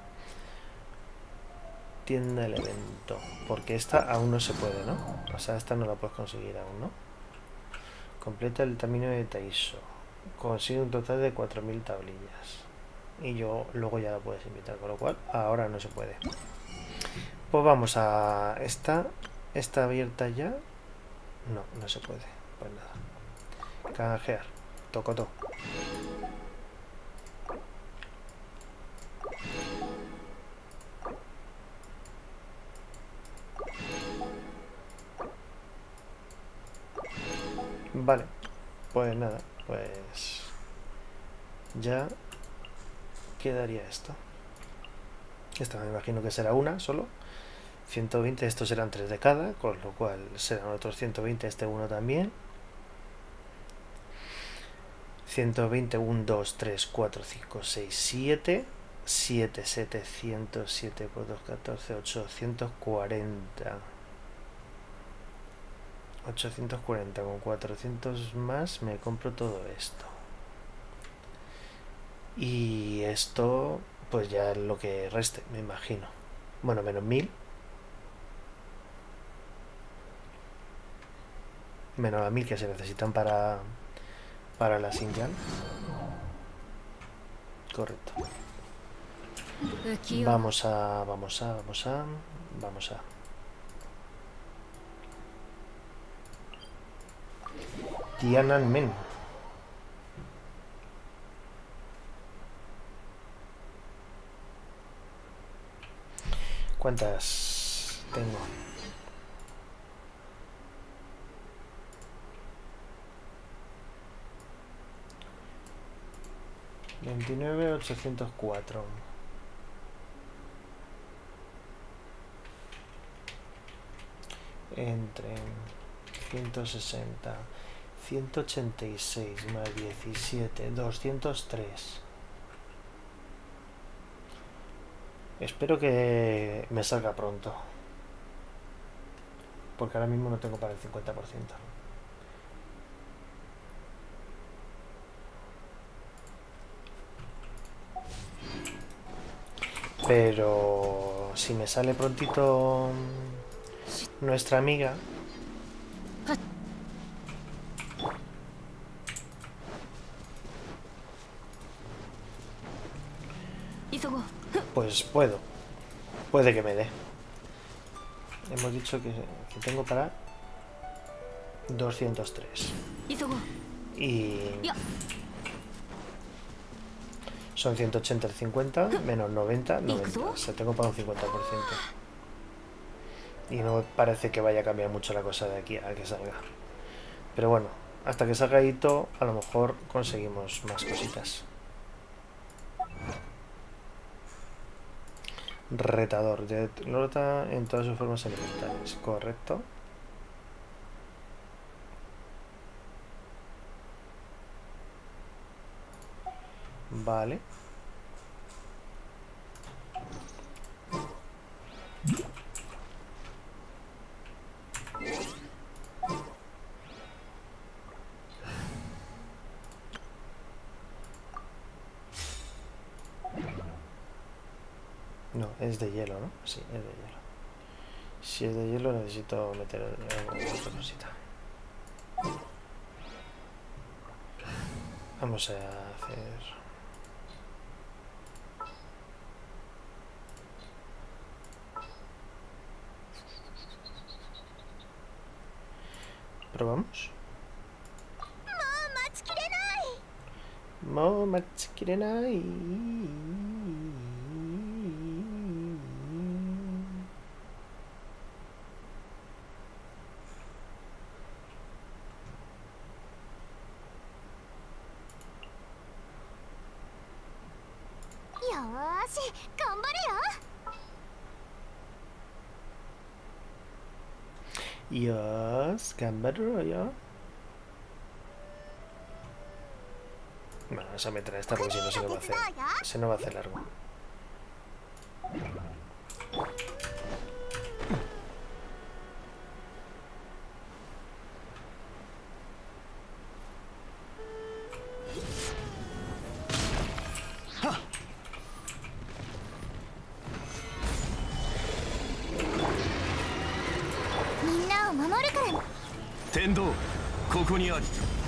Tienda del evento. Porque esta aún no se puede, ¿no? O sea, esta no la puedes conseguir aún, ¿no? Completa el camino de Taiso. Consigue un total de 4000 tablillas. Y yo luego ya la puedes invitar, con lo cual ahora no se puede. Pues vamos a esta. ¿Está abierta ya? No, no se puede. Pues nada. Canjear. Tocotó. Vale, pues nada, pues ya quedaría esto. Esta me imagino que será una solo. 120, estos serán 3 de cada, con lo cual serán otros 120, este uno también. 120, 1, 2, 3, 4, 5, 6, 7. 7, 700, 7 por 2, 14, 840. 840 con 400 más me compro todo esto. Y esto pues ya es lo que reste, me imagino. Bueno, menos 1000. Menos las 1000 que se necesitan para la Xinjiang. Correcto. Vamos a Tiananmen. ¿Cuántas tengo? $29,804. Entre 160, 186 más 17, 203. Espero que me salga pronto. Porque ahora mismo no tengo para el 50%. Pero si me sale prontito nuestra amiga, pues puede que me dé. Hemos dicho que tengo para 203 y son 180 el 50 menos 90, 90. O sea, tengo para un 50%. Y no me parece que vaya a cambiar mucho la cosa de aquí a que salga. Pero bueno, hasta que salga Ito, a lo mejor conseguimos más cositas. Retador, derrota en todas sus formas elementales, correcto. Vale. No, es de hielo, ¿no? Sí, es de hielo. Si es de hielo necesito meter otra cosita. Vamos a hacer... ¿Probamos? ¡Mo machikirenai! Yes, gambarro yo. Bueno, vamos a meter esta porque si no se nos va a hacer. Se nos va a hacer largo. Tendo, ここにあり。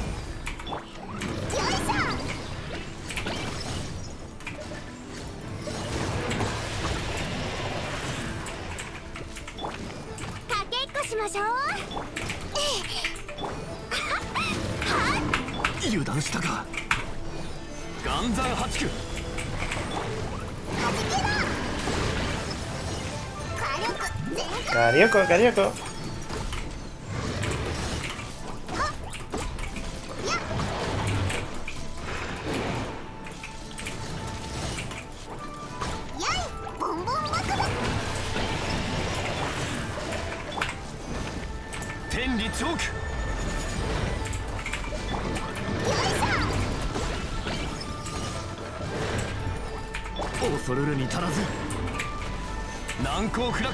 油断したか。岩山八九。 火力。火力。 天理チョーク。恐るるに足らず。難攻不落。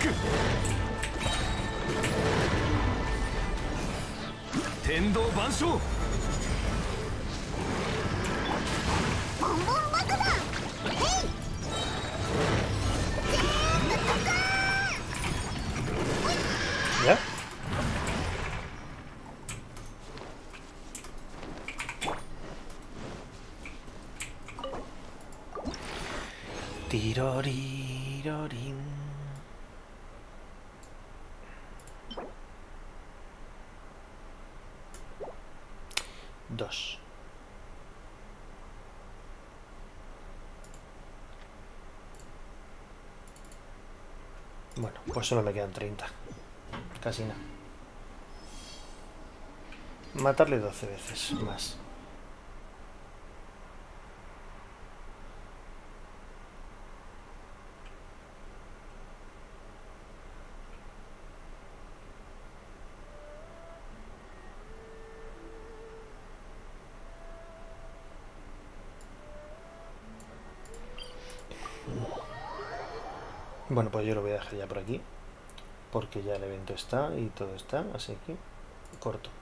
天道万象。 ¿Ya? Tirorirorin. Dos. Bueno, pues solo me quedan 30. Casi nada. Matarle 12 veces más. Bueno, pues yo lo voy a dejar ya por aquí, porque ya el evento está y todo está, así que corto.